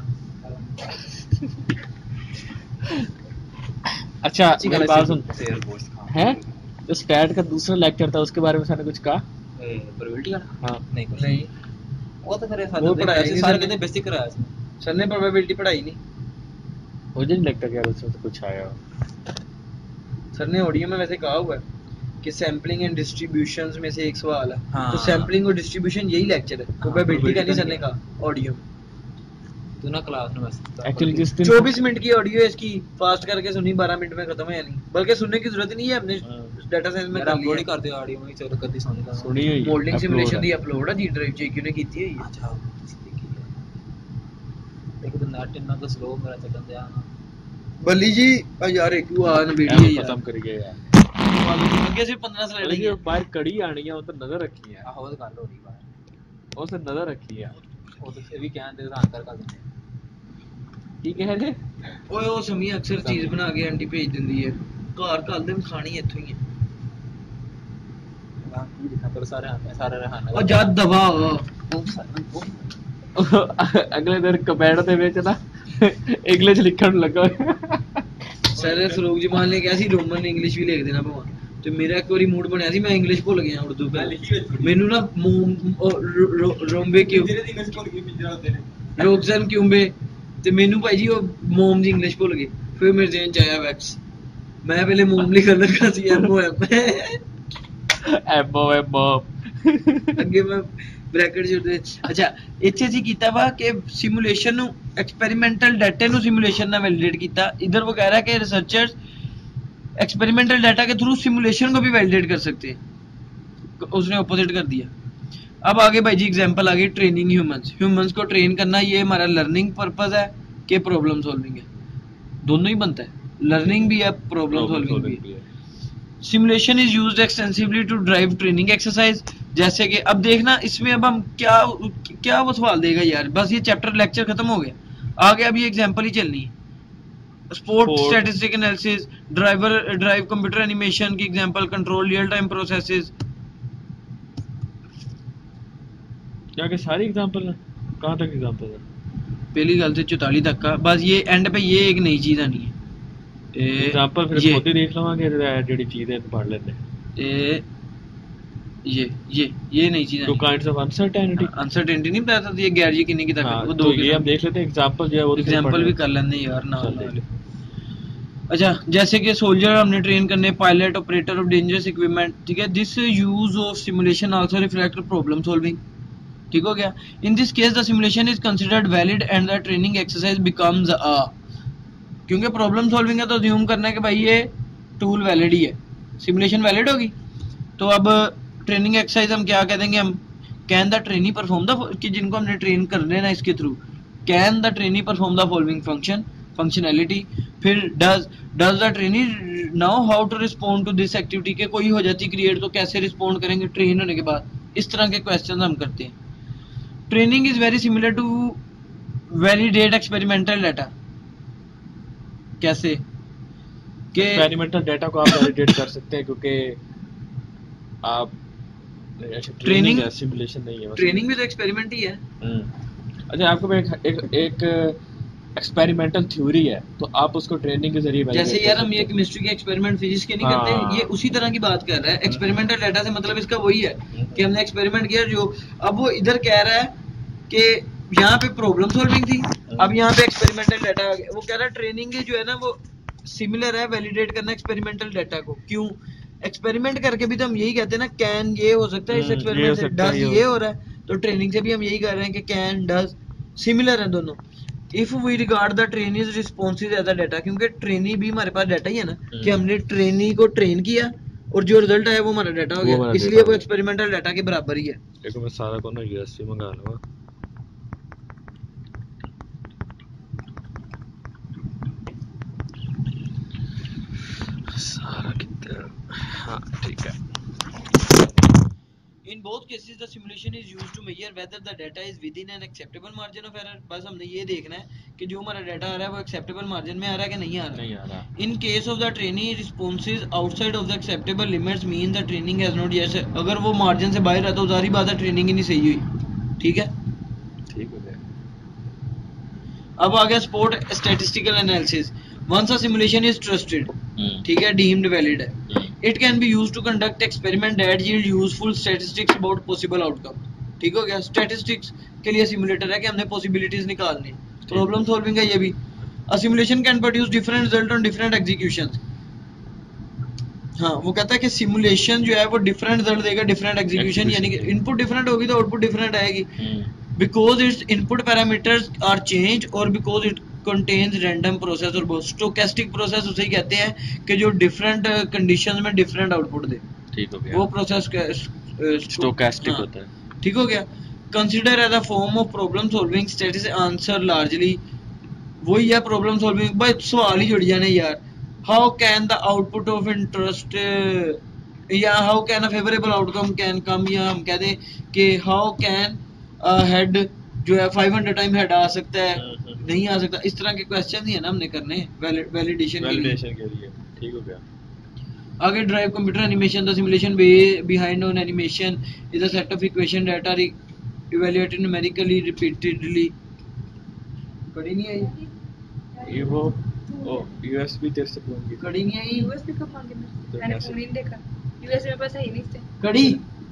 अच्छा मेरी बात सुन शेयर पोस्ट हां है जो स्टैट का दूसरा लेक्चर था उसके बारे में सर ने कुछ कहा? प्रोबेबिलिटी का हाँ नहीं कुछ नहीं वो तो करे वो पढ़ाया सारे नहीं सारे सर ने। कहते बेसिक कराया इसने सर ने प्रोबेबिलिटी पढ़ाई नहीं, मुझे नहीं लगता कि यार उसमें तो कुछ आया हो। सर ने ऑडियो में वैसे कहा हुआ है कि सैम्पलिंग एंड डिस्ट्रीब्यूशंस में से एक सवाल है। हाँ। तो सैम्पलिंग और डिस्ट्रीब्यूशन यही लेक्चर है, प्रोबेबिलिटी का नहीं सर ने कहा ऑडियो में। तू ना क्लास में बस एक्चुअली जिस दिन चौबीस मिनट की ऑडियो है इसकी, फास्ट करके सुनी बारह मिनट में खत्म है या नहीं, बल्कि सुनने की जरूरत ही नहीं है, हमने डाटा साइंस में मेरा कर अपलोड ही लिया। कर दिया ऑडियो में, चलो कर दी सोने का सुनी हुई मोल्डिंग upload सिमुलेशन है। दी अपलोड है जी ड्राइव जेक्यू ने कीती है ये। अच्छा देखो तो नेट इतना तो स्लो मेरा चलन दिया ना बल्ली जी आ यार एक आ ना यार वीडियो यार खत्म करिए यार। लगे सिर्फ पंद्रह स्लाइड अरे ही ये है। बाहर कड़ी आनी है वो तो नजर रखी है, आहो तो कर लो रही बात वो से नजर रखी है। वो तो फिर भी क्या दे रहा अंतर कर देंगे की कह रहे ओए ओ समी अक्सर चीज बना के आंटी भेज दिंदी है घर कल दिन खानी इत्थों ही है। हां की दिखा पर सारे हां सारे रहना ओ जद दबा हो अगले दिन कमेंट ਦੇ ਵਿੱਚ ਨਾ ਇੰਗਲਿਸ਼ ਲਿਖਣ ਲੱਗਾ। ਸਰ ਸਰੂਪ ਜੀ ਮਾਨ ਨੇ ਕਿਹਾ ਸੀ ਰੋਮਨ ਇੰਗਲਿਸ਼ ਵੀ ਲਿਖ ਦੇਣਾ ਭਾਵਾਂ, ਤੇ ਮੇਰਾ ਇੱਕ ਵਾਰੀ ਮੂਡ ਬਣਿਆ ਸੀ ਮੈਂ ਇੰਗਲਿਸ਼ ਭੁੱਲ ਗਿਆ ਉਰਦੂ ਪਹਿਲਾਂ ਮੈਨੂੰ ਨਾ ਰੋਮਬੇ ਕਿਉਂ ਦੀ ਇੰਗਲਿਸ਼ ਭੁੱਲ ਗਈ ਪਿੰਜਰਾ ਹੁੰਦੇ ਨੇ ਰੋਕਸਨ ਕਿਉਂਬੇ, ਤੇ ਮੈਨੂੰ ਭਾਈ ਜੀ ਉਹ ਮੋਮ ਦੀ ਇੰਗਲਿਸ਼ ਭੁੱਲ ਗਈ। ਫਿਰ ਮੇਰੇ ਜੇਨ ਚ ਆਇਆ ਵੈਕਸ, ਮੈਂ ਪਹਿਲੇ ਮੋਮ ਲਿਖਣ ਲੱਗਾ ਸੀ M O M M O M ਅੱਗੇ ਮੈਂ ਬ੍ਰੈਕਟ ਜੁੜਦੇ। ਅੱਛਾ ਇੱਥੇ ਅਸੀਂ ਕੀਤਾ ਵਾ ਕਿ ਸਿਮੂਲੇਸ਼ਨ ਨੂੰ एक्सपेरिमेंटल डाटा ਨੂੰ सिमुलेशन ਨਾਲ वैलिडेट ਕੀਤਾ। इधर वो कह रहा है कि रिसर्चर्स एक्सपेरिमेंटल डाटा के थ्रू सिमुलेशन को भी वैलिडेट कर सकते हैं, उसने ऑपोजिट कर दिया। अब आगे भाई जी एग्जांपल आ गई ट्रेनिंग ह्यूमंस। ह्यूमंस को ट्रेन करना ये हमारा लर्निंग पर्पस है कि प्रॉब्लम सॉल्विंग है, दोनों ही बनता है, लर्निंग भी है प्रॉब्लम सॉल्विंग भी है। Simulation is used extensively to drive training exercise. जैसे कि अब देखना इसमें अब हम क्या क्या वो सवाल देगा यार, बस ये चैप्टर लेक्चर खत्म हो गया, आगे अब ये एग्जांपल ही चलनी है। Sport statistic analysis, driver drive computer animation की example, control real time processes. क्या के सारी एग्जांपल है, कहां तक एग्जांपल है? पहली गल से चौतालीस तक का, बस ये एंड पे ये एक नई चीज आनी है। एग्जांपल फिर खुद ही देख लवांगे जेडी चीज है पढ़ लेते ए ये ये ये नई चीज है, two kinds of uncertainty. Uncertainty नहीं पता था ये गैर यकीनी की तक हाँ, वो तो दो ये हम देख लेते हैं एग्जांपल जो है वो एग्जांपल भी कर लेंगे यार ना। अच्छा जैसे कि सोल्जर हमने ट्रेन करने, pilot, operator of dangerous equipment, ठीक है। This use of simulation also reflect problem solving, ठीक हो गया। In this case the simulation is considered valid and the training exercise becomes a, क्योंकि प्रॉब्लम सॉल्विंग है तो अज्यूम करना है कि भाई ये टूल वैलिड ही है, सिमुलेशन वैलिड होगी। तो अब ट्रेनिंग एक्सरसाइज हम क्या कह देंगे हम can the trainee perform the, कि जिनको हमने ट्रेन कर लेना इसके थ्रू, can the trainee perform the following function functionality. फिर does does the trainee know how to respond to this activity, के कोई हो जाती क्रिएट तो कैसे रिस्पॉन्ड करेंगे ट्रेन होने के बाद। इस तरह के क्वेश्चन हम करते हैं। Training is very similar to validate experimental data. कैसे के एक्सपेरिमेंटल डाटा को आप वैलिडेट कर सकते हैं क्योंकि आप ट्रेनिंग सिमुलेशन नहीं है, ट्रेनिंग भी तो एक्सपेरिमेंट ही है। अच्छा, आपको एक एक एक एक्सपेरिमेंटल थ्योरी है तो आप उसको ट्रेनिंग के जरिए जैसे यार हम ये केमिस्ट्री के एक्सपेरिमेंट फिजिक्स के नहीं हाँ। करते, ये उसी तरह की बात कर रहा है। एक्सपेरिमेंटल डाटा से मतलब इसका वही है कि हमने एक्सपेरिमेंट किया, जो अब वो इधर कह रहा है कि यहाँ पे प्रॉब्लम सॉल्विंग थी, अब यहाँ पे एक्सपेरिमेंटल डाटा आ गया। वो कह रहा है ट्रेनिंग जो है ना वो सिमिलर है वैलिडेट करना एक्सपेरिमेंटल डाटा को। क्यों? एक्सपेरिमेंट करके भी तो हम यही कहते हैं ना, कैन ये हो सकता है इस एक्सपेरिमेंट से, डज ये हो रहा है, तो ट्रेनिंग से भी हम यही कर रहे हैं कि कैन डज सिमिलर है दोनों। If we regard the trainees responses as a data, क्योंकि ट्रेनी भी हमारे पास डाटा ही है ना, कि हमने ट्रेनी को ट्रेन किया और जो रिजल्ट आया वो हमारा डाटा हो गया, इसलिए वो एक्सपेरिमेंटल डाटा के बराबर ही है। देखो मैं सारा को ना यूएसबी मंगा लूंगा। सारा कितना, हाँ ठीक है। In both cases the simulation is used to measure whether the data is within an acceptable margin of error। बस हमने ये देखना है कि जो हमारा डाटा आ रहा है वो एक्सेप्टेबल मार्जिन में आ रहा है कि नहीं आ रहा। नहीं आ रहा। In case of the trainee responses outside of the acceptable limits mean the training has not yet, अगर वो मार्जिन से बाहर है तो जारी बात है ट्रेनिंग ही नहीं सही हुई। ठीक है, ठीक हो गया। अब आ गया sport statistical analysis. Once a simulation is trusted, ठीक है, deemed valid है, it can be used to conduct experiment that yield useful statistics about possible outcome। ठीक हो गया, statistics के लिए सिमुलेटर है कि हमने possibilities निकालनी, प्रॉब्लम सॉल्विंग है ये भी। A simulation can produce different result on different executions। हाँ, वो कहता है कि सिमुलेशन जो है वो डिफरेंट रिजल्ट देगा डिफरेंट एग्जीक्यूशन, यानी कि इनपुट डिफरेंट होगी तो आउटपुट डिफरेंट आएगी। Because its input parameters are change और because it contains random process और बहुत स्टोकेस्टिक प्रोसेस उसे ही कहते हैं कि जो डिफरेंट कंडीशंस में डिफरेंट आउटपुट दे। ठीक हो गया, वो प्रोसेस स्टोकेस्टिक होता है। ठीक हो गया। Consider as a form of problem solving statistics answer largely, वही है प्रॉब्लम सॉल्विंग। भाई सवाल ही जुड़ जाने यार। How can the output of interest या how can a favourable outcome can come, या हम कह दें कि हाउ कैन हेड जो है फाइव हंड्रेड टाइम हेड आ सकता है, नहीं आ सकता। इस तरह के क्वेश्चन ही है ना हमने करने वैलिडेशन वैलिडेशन के लिए। ठीक हो गया। आगे drive computer animation, the simulation behind on animation is a set of equation that are evaluated numerically repeatedly. कड़ी नहीं आई ये वो ओ यूएसबी तेरे से पूछूंगी। कड़ी नहीं आई यूएसबी कब मांगे मैं? मैंने फोन नहीं देखा, यूएसबी मेरे पास है ही नहीं थे। कड़ी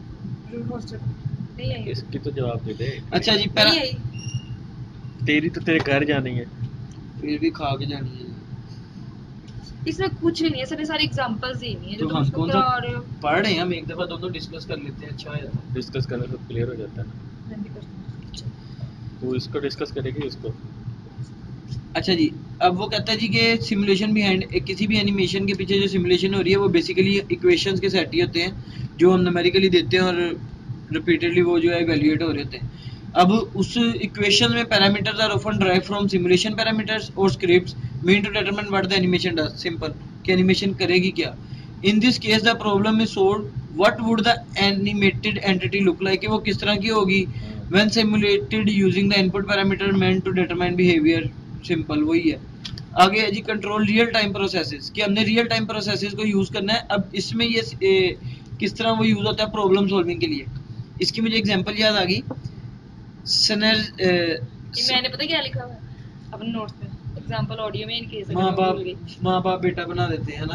नहीं आई, इसकी तो जवाब दे दे। अच्छा जी, पहला नहीं आई। तेरी तो तेरे घर जानी है, फिर भी खा के जानी है। इसमें कुछ नहीं है, सारे सारे एग्जांपल्स ही नहीं है जो तो तुम हम उसको कौन करा सा रहे हो। पढ़ रहे हैं, हम एक दफा दोनों डिस्कस कर लेते हैं, अच्छा हो जाता है। डिस्कस करने से क्लियर हो जाता है ना। मैं भी करती हूँ। तू इसको डिस्कस करेगी उसको। अच्छा जी, अब वो कहता है जी कि सिमुलेशन बिहाइंड, किसी भी एनिमेशन के पीछे जो सिमुलेशन हो रही है वो बेसिकली इक्वेशंस के सेट ही होते हैं जो हम न्यूमेरिकली देते हैं और रिपीटेडली वो जो है इवैल्यूएट हो रहे होते हैं। अब उस इक्वेशन में parameters are often drive from simulation parameters और scripts mean to determine what the animation does. Simple, कि एनिमेशन करेगी क्या। In this case the problem is solved, what would the animated entity look like, वो किस तरह की होगी when simulated using the input parameter meant to determine behaviour. Simple वही है। आगे है जी कंट्रोल रियल टाइम प्रोसेसेस, कि हमने रियल टाइम प्रोसेसेस को यूज करना है। अब इसमें ये ए, किस तरह वो यूज होता है प्रॉब्लम सॉल्विंग के लिए। इसकी मुझे एग्जांपल याद आ गई। सनर मैंने पता क्या लिखा हुआ है अपने नोट्स में, एग्जांपल ऑडियो में इन केस माँ बाप माँ बाप बेटा बना देते हैं ना।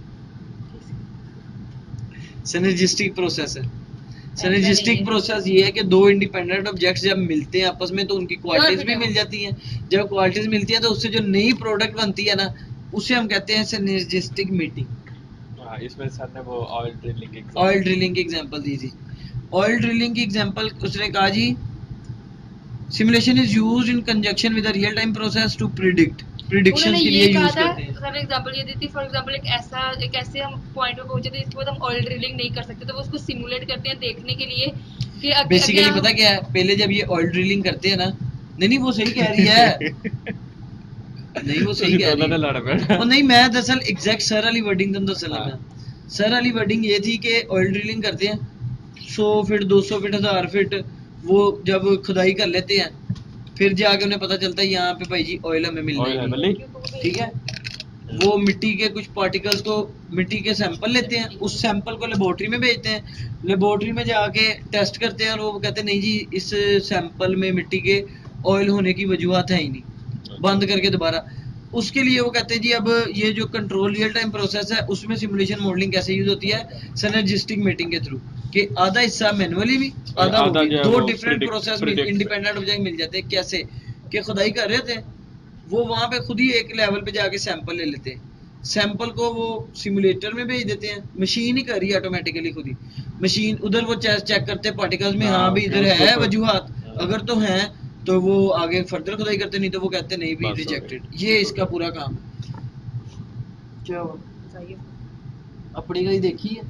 सिनर्जिस्टिक प्रोसेस है। सिनर्जिस्टिक प्रोसेस ये है कि दो इंडिपेंडेंट ऑब्जेक्ट्स जब मिलते हैं आपस में तो उनकी क्वालिटीज भी मिल जाती हैं। जब क्वालिटीज मिलती हैं तो उससे जो नई प्रोडक्ट बनती है ना उसे हम कहते हैं सिनर्जिस्टिक मीटिंग। हां, इसमें सर ने वो ऑयल ड्रिलिंग की ऑयल ड्रिलिंग की एग्जांपल दी थी। ऑयल ड्रिलिंग की एग्जांपल उसने कहा जी simulation is used in conjunction with a real time process to predict, predictions के लिए यूज करते हैं। सर एग्जांपल ये दी थी, फॉर एग्जांपल एक ऐसा एक ऐसे हम पॉइंट पे पहुंचे थे जिसके बाद हम ऑयल ड्रिलिंग नहीं कर सकते, तो वो उसको सिमुलेट करते हैं देखने के लिए कि आगे- बेसिकली आगे पता क्या है, पहले जब ये ऑयल ड्रिलिंग करते हैं ना, नहीं नहीं वो सही कह रही है नहीं वो सही कह रही है, वो नहीं मैं दरअसल एग्जैक्ट सर वाली वर्डिंग तुम दस लगा। सर वाली वर्डिंग ये थी कि ऑयल ड्रिलिंग करते हैं सौ फीट दो सौ फीट हजार फीट, वो जब खुदाई कर लेते हैं फिर जाके उन्हें पता चलता है यहाँ पे भाई जी ऑयल हमें मिलना ही नहीं, ठीक है। वो मिट्टी के कुछ पार्टिकल्स को, मिट्टी के सैंपल लेते हैं, उस सैंपल को लेबोरेटरी में भेजते हैं, लेबोरेटरी में जाके टेस्ट करते हैं और वो कहते हैं नहीं जी इस सैंपल में मिट्टी के ऑयल होने की वजूहत है ही नहीं, बंद करके दोबारा। उसके लिए वो कहते हैं जी अब ये जो कंट्रोल रियल टाइम प्रोसेस है उसमें सिमुलेशन मॉडलिंग कैसे यूज होती है, सिनर्जिस्टिक मीटिंग के थ्रू, कि आधा हिस्सा मैनुअली भी आधा आधा वो भी, जो है दो वो different predict- process predict- independent object मिल जाते हैं। कैसे कि खुदाई कर रहे थे वो वहां पे खुद ही एक लेवल पे जाके सैंपल ले लेते हैं, सैंपल को वो सिमुलेटर में भेज देते हैं, मशीन ही कर रही है ऑटोमेटिकली खुद ही, मशीन उधर वो चेक करते हैं पार्टिकल्स में, हाँ भी इधर है वजूहत, अगर तो है तो वो आगे फर्दर खुदाई करते, नहीं तो वो कहते नहीं भी रिजेक्टेड। ये इसका पूरा काम है। क्या हुआ अपनी गई देखी है,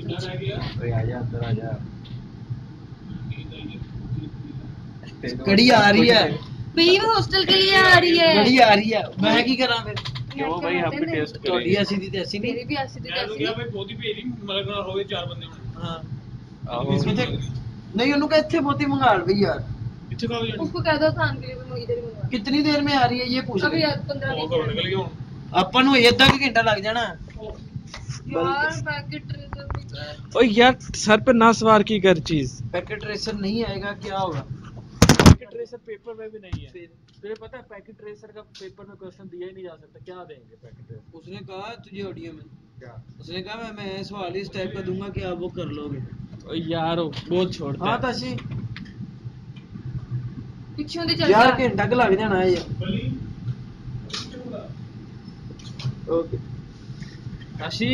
कड़ी आ रही है भाई वो हॉस्टल के लिए आ रही है, कड़ी आ रही है, मैं की करा फिर क्यों भाई हम भी टेस्ट ਤੁਹਾਡੀ करेंगे ਐਸੀ ਦੀ ਤੇ ਐਸੀ मेरी नहीं। भी ऐसी थी ऐसी ਭਾਈ ਬਹੁਤੀ ਭੇਰੀ ਮਤਲਬ ਨਾਲ ਹੋਵੇ ਚਾਰ ਬੰਦੇ ਹੋਣ हाँ ਆਹੋ ਕਿਤੇ नहीं उन्होंने कहा इतने मोती मंगा ली यार, ਇੱਥੇ ਕਾ ਜਾਣੀ उसको कह दो थान के लिए भी मैं इधर ही मंगवा कितनी देर में आ रही है ये पूछ अभी रहे। पंद्रह ਉਹ बीस ਘਰੋਂ ਨਿਕਲ मिनट ਗਿਆ ਹੁਣ अपन ਨੂੰ ਅੱਧਾ ਕੁ ਘੰਟਾ ਲੱਗ ਜਾਣਾ। यार पैकेट ट्रेजर भी कर ओए यार सर पे ना सवार की कर चीज पैकेट ट्रेसर नहीं आएगा क्या होगा, पैकेट ट्रेसर पेपर में भी नहीं है, तुझे पता है पैकेट ट्रेसर का पेपर में क्वेश्चन दिया ही नहीं जा सकता, क्या देंगे पैकेट ट्रेसर। उसने कहा तुझे ऑडियो में क्या उसने कहा मैं मैं सवाल इस टाइप का दूंगा कि आप वो कर लोगे। ओ यार बहुत छोड़ता हाँ है। ताशी पीछे दे चल यार रहा घंटा का लग जाना है ये। ओके काशी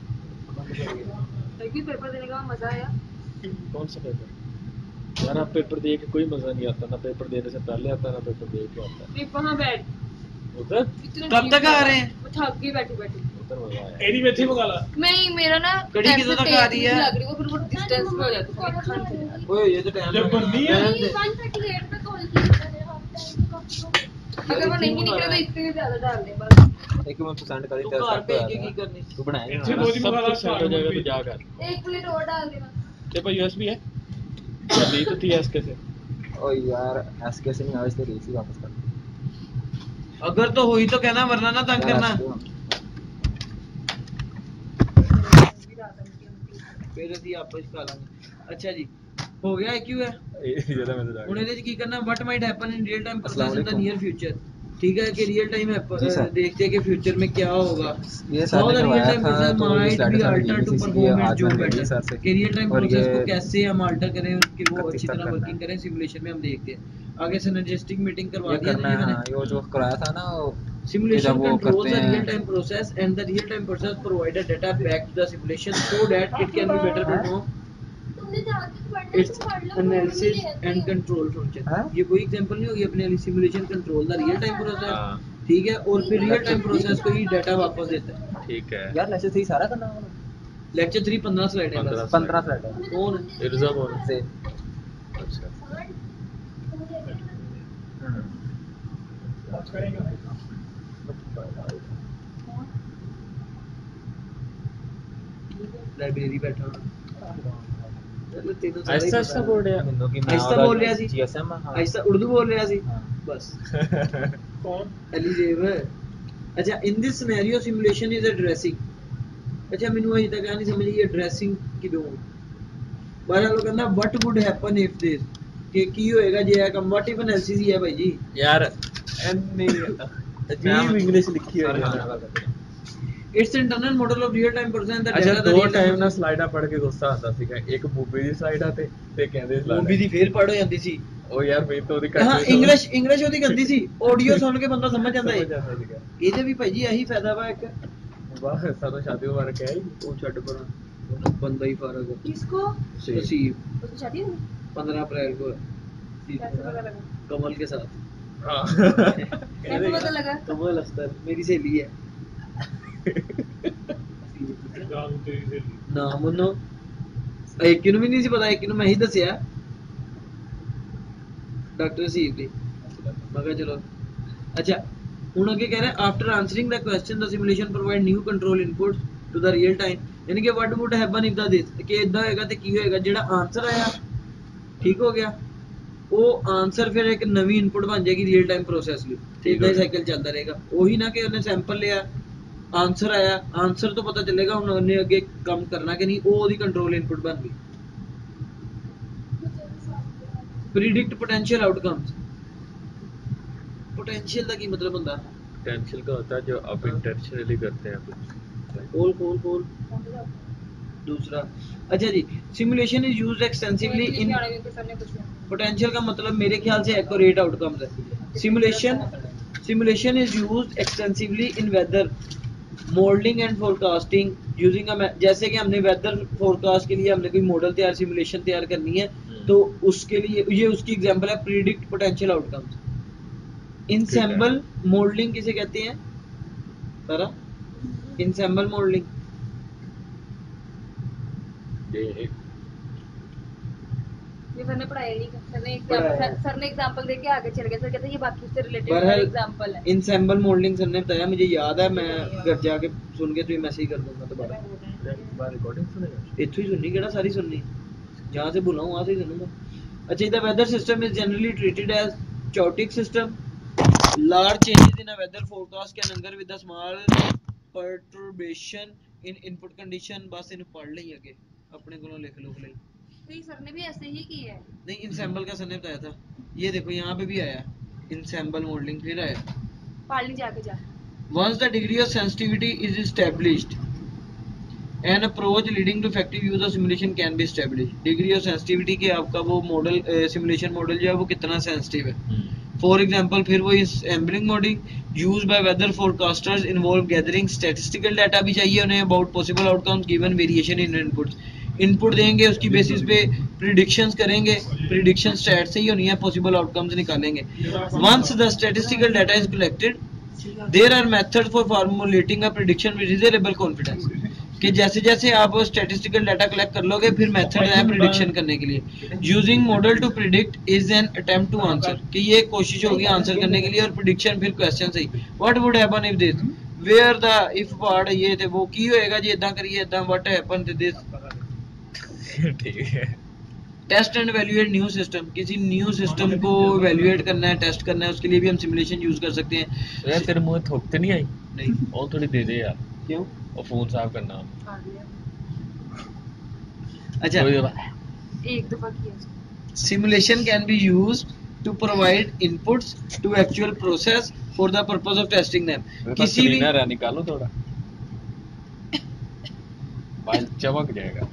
लेकिन पेपर देने का मजा आया। कौन सा पेपर यार, आप पेपर दे के कोई मजा नहीं आता, ना पेपर देने से पहले आता ना पेपर दे के आता। नहीं वहां बैठ उधर इतने कब तक आ रहे हैं? मैं थक गई बैठी बैठी। उधर मजा आया। ਇਹਦੀ ਵੀ ਇੱਥੇ ਮੰਗਾ ਲਾ नहीं मेरा ना कड़ी ऐसे किधर तक तेज आ रही है? नहीं लग रही वो फिर वो डिस्टेंस में हो जाती है खान से। ओए ये तो टाइम जब बननी है। अगर वो नहीं निकले तो इससे भी ज्यादा डाल दे बस। एक मिनट सेंड कर तू दे घर पे एक एक करनी। तू बनाएगा ਇੱਥੇ हाँ, ਬਹੁਤੀ सब ਮੰਗਾ ਲਾ कुछ सेट हो जाएगा तो जा कर। एक प्लेट और डाल देना। तेरे पास यूएसबी है? या ली तो थी एसके से। ओ यार एसके से नहीं आज तो रीसी वापस कर अगर तो हुई तो कहना वरना ना तंग करना। फिर ਅਸੀਂ ਆਪਸ ਖਾ ਲਾਂਗੇ। ਅੱਛਾ ਜੀ ਹੋ ਗਿਆ ਕਿਉਂ ਹੈ ये ज्यादा मजा आ ਹੁਣ ਇਹਦੇ ਚ ਕੀ ਕਰਨਾ, what might happen in real time अस्सलाम प्रोसेस इन द वालेकुम। नियर फ्यूचर, ठीक है कि रियल टाइम जी सर। देखते हैं कि फ्यूचर में क्या होगा। ये सर ने करवाया था तो ये might slide be sir alter to ने परफॉर्म आज जो मैंने देखी बेटर सर से कि रियल टाइम और प्रोसेस ये को कैसे हम अल्टर करें कि वो इकतीस अच्छी तक तरह करना वर्किंग करें। सिमुलेशन में हम देखते हैं आगे सिनर्जिस्टिक मीटिंग करवा ये दिया करना था है। मैंने। हाँ, ये वो जो कराया था ना वो Simulation जब वो controls करते the हैं real-time process and the real-time process provide the data back to the simulation so that it can be better perform its analysis and control function। हाँ? ये कोई एग्जांपल नहीं होगी अपने लिए, simulation control the real time process, हाँ। ठीक है, और फिर रियल टाइम प्रोसेस को ही डाटा वापस देता है। ठीक है यार लेक्चर थ्री सारा करना होगा। लेक्चर थ्री पंद्रह स्लाइड है पंद्रह बस। पंद्रह स्लाइड है कौन इर्जा बोल से अच्छा लाइब्रेरी बैठा चलो तेनों सारा ही ऐसा पता ऐसा है। बोल रहा है ਮੈਨੂੰ ਕੀ आहिस्ता बोल रहा सी। जीएसएम हां आहिस्ता उर्दू बोल रहा सी हाँ। बस। ਕੌਣ अली जेब अच्छा in this scenario simulation is addressing. अच्छा मैंने अभी तक नहीं समझ ये एड्रेसिंग किदों बाहर लोग कहना what would happen if this कि की होएगा जे है कम व्हाट इफ एनालिसिस ही है भाई जी यार एनी अजीब इंग्लिश लिखी हुई है। It's internal model of real time process that ਅੱਛਾ ਦੋ ਟਾਈਮ ਨਾਲ ਸਲਾਈਡਾਂ ਪੜ੍ਹ ਕੇ ਗੁੱਸਾ ਆਉਂਦਾ ਸੀਗਾ, ਇੱਕ ਮੂਵੀ ਦੀ ਸਲਾਈਡਾਂ ਤੇ ਤੇ ਕਹਿੰਦੇ मूवी दी फेर पढ़ हो जाती सी। ਉਹ ਯਾਰ ਮੈਂ ਤਾਂ ਉਹਦੀ हां इंग्लिश इंग्लिश ओदी गंदी सी, ऑडियो सुन के बंदा समझ जांदा है। ਜਾਂਦਾ ਸੀਗਾ। ਇਹਦੇ ਵੀ ਭਾਈ ਜੀ ਇਹੀ ਫਾਇਦਾ ਵਾ ਇੱਕ ਵਾਹ ਸਾਡਾ ਸ਼ਾਦੀ ਮੁਬਾਰਕ ਹੈ। ਉਹ ਛੱਡ ਪਰਾਂ ਬੰਦਾ ਹੀ ਫਾਰਗ ਹੈ। किसको? नसीब उसकी शादी है? पंद्रह अप्रैल को है। कैसे पता लगा? कमल के साथ कैसे पता लगा? कमल अख्तर मेरी सहेली है। ਜਾਨ ਤੇਰੀ ਸਹੇਲੀ ਨਾ ਮੁੰਨੋ ਇੱਕ ਨੂੰ ਵੀ ਨਹੀਂ ਸੀ ਪਤਾ, ਇੱਕ ਨੂੰ ਮੈਂ ਹੀ ਦੱਸਿਆ डॉक्टर सी दी मगर चलो अच्छा ਹੁਣ ਅੱਗੇ ਕਹਿ ਰਿਹਾ after answering the question the simulation provide new control inputs to the real time यानी कि what would happen if the this ਕਿ ਇਦਾਂ ਹੋਏਗਾ ਤੇ ਕੀ ਹੋਏਗਾ ਜਿਹੜਾ ਆਨਸਰ ਆਇਆ ਠੀਕ ਹੋ ਗਿਆ ਉਹ ਆਨਸਰ ਫਿਰ ਇੱਕ ਨਵੀਂ ਇਨਪੁਟ ਬਣ ਜਾਏਗੀ ਰੀਅਲ ਟਾਈਮ ਪ੍ਰੋਸੈਸ ਲਈ ਤੇ ਇਦਾਂ ਹੀ ਸਾਈਕਲ ਚੱਲਦਾ ਰਹੇਗਾ ਉਹੀ ਨਾ ਕਿ ਉਹਨੇ ਸੈਂਪਲ ਲਿਆ ਆਨਸਰ ਆਇਆ ਆਨਸਰ ਤੋਂ ਪਤਾ ਚੱਲੇਗਾ ਹੁਣ ਉਹਨੇ ਅੱਗੇ ਕੰਮ ਕਰਨਾ ਕਿ ਨਹੀਂ ਉਹ ਉਹਦੀ ਕੰਟਰੋਲ ਇਨਪੁਟ ਬਣ ਗਈ predict potential outcomes पोटेंशियल का की मतलब होता है पोटेंशियल का होता है जो आप इंटेंशनली करते हैं कुछ खोल खोल खोल दूसरा अच्छा जी simulation is used extensively in potential का मतलब मेरे ख्याल से एक्यूरेट आउटकम्स है simulation simulation is used extensively in weather modelling and forecasting using a जैसे कि हमने वेदर फोरकास्ट के लिए हमने कोई मॉडल तैयार सिमुलेशन तैयार करनी है तो उसके लिए ये उसकी एग्जांपल है predict potential outcomes ensemble modelling किसे कहते हैं तारा इंसेंबल मॉडलिंग ये एक ये सर ने पढ़ाया नहीं सर ने एग्जांपल सर ने एग्जांपल देके आगे चल गए सर कहते हैं ये बाकी से रिलेटेड एग्जांपल है इंसेंबल मॉडलिंग सर ने बताया मुझे याद है मैं घर जाके सुन के तुम्हें मैसेज कर दूंगा दोबारा रिकॉर्डिंग सुनेगा इथु ही सुननी केड़ा सारी सुननी जहां से बोला हूं वहां से ही सुनूंगा अच्छा the weather system is generally treated as chaotic system large changes in a weather forecast can occur with a small perturbation in input condition बस इन पढ़ लें आगे अपने को लिख लो ले तो सर ने भी ऐसे ही की है नहीं इंसेंबल का सर ने बताया था ये देखो यहाँ पे भी आया इंसेंबल मॉडलिंग फिर आया पढ़ ली जाके जा once the degree of sensitivity is established an approach leading to effective use of simulation can be established degree of sensitivity के आपका वो मॉडल सिमुलेशन मॉडल जो है वो कितना सेंसिटिव है फॉर एग्जाम्पल फिर वो इस एम्बलिंग modelling use by weather forecasters involve gathering statistical data भी चाहिए उन्हें about possible outcomes given variation in inputs input देंगे उसकी बेसिस पे प्रिडिक्शंस करेंगे प्रिडिक्शन स्टैट से ही होनी है पॉसिबल आउटकम्स निकालेंगे once the statistical data is collected there are methods for formulating a prediction with reasonable confidence कि जैसे जैसे आप स्टैटिस्टिकल डाटा कलेक्ट कर लोगे फिर मेथड है प्रिडिक्शन करने के लिए using model to predict is an attempt to answer कि ये कोशिश होगी आंसर करने के लिए और प्रिडिक्शन फिर क्वेश्चन सही what would happen if this were the if part ये थे वो की होएगा जी इदां करिए इदां व्हाट हैपन टू दिस ठीक है test and evaluate new system किसी न्यू सिस्टम को इवैल्यूएट करना है टेस्ट करना है उसके लिए भी हम सिमुलेशन यूज कर सकते हैं यार तेरे मुंह थोकते नहीं आई नहीं और थोड़ी दे दे यार क्यों और फोन साफ करना अच्छा एक दफा किया simulation can be used to provide inputs to actual process for the purpose of testing them किसी भी ना निकालो थोड़ा बाल चमक जाएगा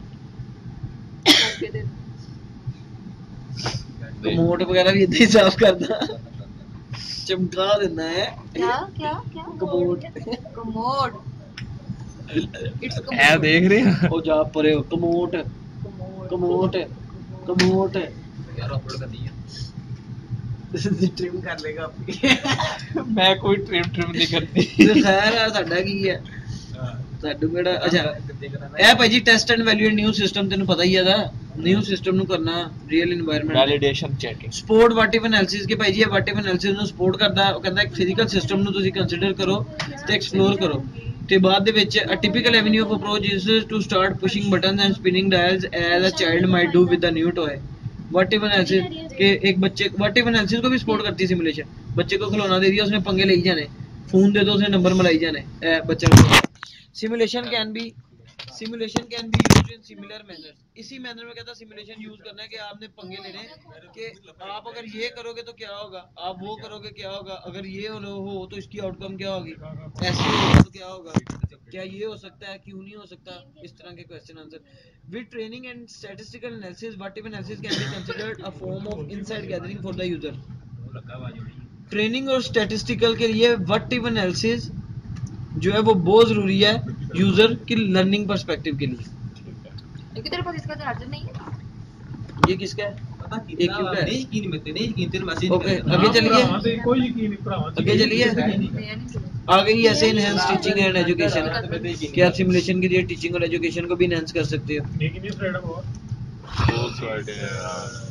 कमोड वगैरह भी इतना ही साफ करना चमका देना है क्या क्या क्या कमोड कमोड इट्स ऐ देख रहे हैं ओ जा परे कमोड कमोड कमोड यार अपलोड करनी है ट्रिम कर लेगा अपनी मैं कोई ट्रिम ट्रिम नहीं करती ਤੇ ਖੈਰ ਆ ਸਾਡਾ ਕੀ ਹੈ ਸਾਡੂ ਕਿਹੜਾ ਅੱਛਾ ਇਹ ਭਾਈ ਜੀ test and evaluate new system ਤੈਨੂੰ ਪਤਾ ਹੀ ਹੈਗਾ ਨਿਊ ਸਿਸਟਮ ਨੂੰ ਕਰਨਾ real environment validation checking support what if analysis ਕੇ ਭਾਈ ਜੀ ਇਹ ਵਾਟਿਵ ਐਨਾਲਿਸਿਸ ਨੂੰ ਸਪੋਰਟ ਕਰਦਾ ਉਹ ਕਹਿੰਦਾ ਇੱਕ ਫਿਜ਼ੀਕਲ ਸਿਸਟਮ ਨੂੰ ਤੁਸੀਂ ਕੰਸੀਡਰ ਕਰੋ ਤੇ ਐਕਸਪਲੋਰ ਕਰੋ ਤੇ ਬਾਅਦ ਦੇ ਵਿੱਚ a typical avenue of approach is to start pushing buttons and spinning dials as a child might do with the new toy what if analysis के एक बच्चे वाटिव एनालिसिस को भी सपोर्ट करती है सिमुलेशन बच्चे को खिलौना दे दिया उसने पंगे ले ही जाने फोन दे दो उसने नंबर मलाई जाने ए बच्चा simulation can be simulation can be used in similar manners इसी मैनर में कहता सिमुलेशन यूज करना है कि आपने पंगे लेने कि आप अगर ये करोगे तो क्या होगा आप वो करोगे क्या होगा अगर ये हो तो इसकी आउटकम क्या होगी ऐसे होगा तो क्या होगा क्या ये हो सकता है क्यों नहीं हो सकता इस तरह के question answer with training and statistical analysis वाटिव analysis can be considered a form of insight gathering for the user training और स्टैटिस्टिकल के लिए वाटिव एनालिसिस जो है वो बहुत जरूरी है यूजर की लर्निंग पर्सपेक्टिव के लिए लेकिन तेरे पास इसका चार्जर नहीं है ये किसका है पता एक कितना क्यों है? नहीं यकीन में नहीं यकीन तेरे मैसेज ओके आगे चलिए कोई यकीन नहीं भरावां आगे चलिए आ गई ऐसे इनहेंस टीचिंग एंड एजुकेशन क्या आप सिमुलेशन के लिए टीचिंग और एजुकेशन को भी इनहेंस कर सकते हो लेकिन ये फ्रीडम और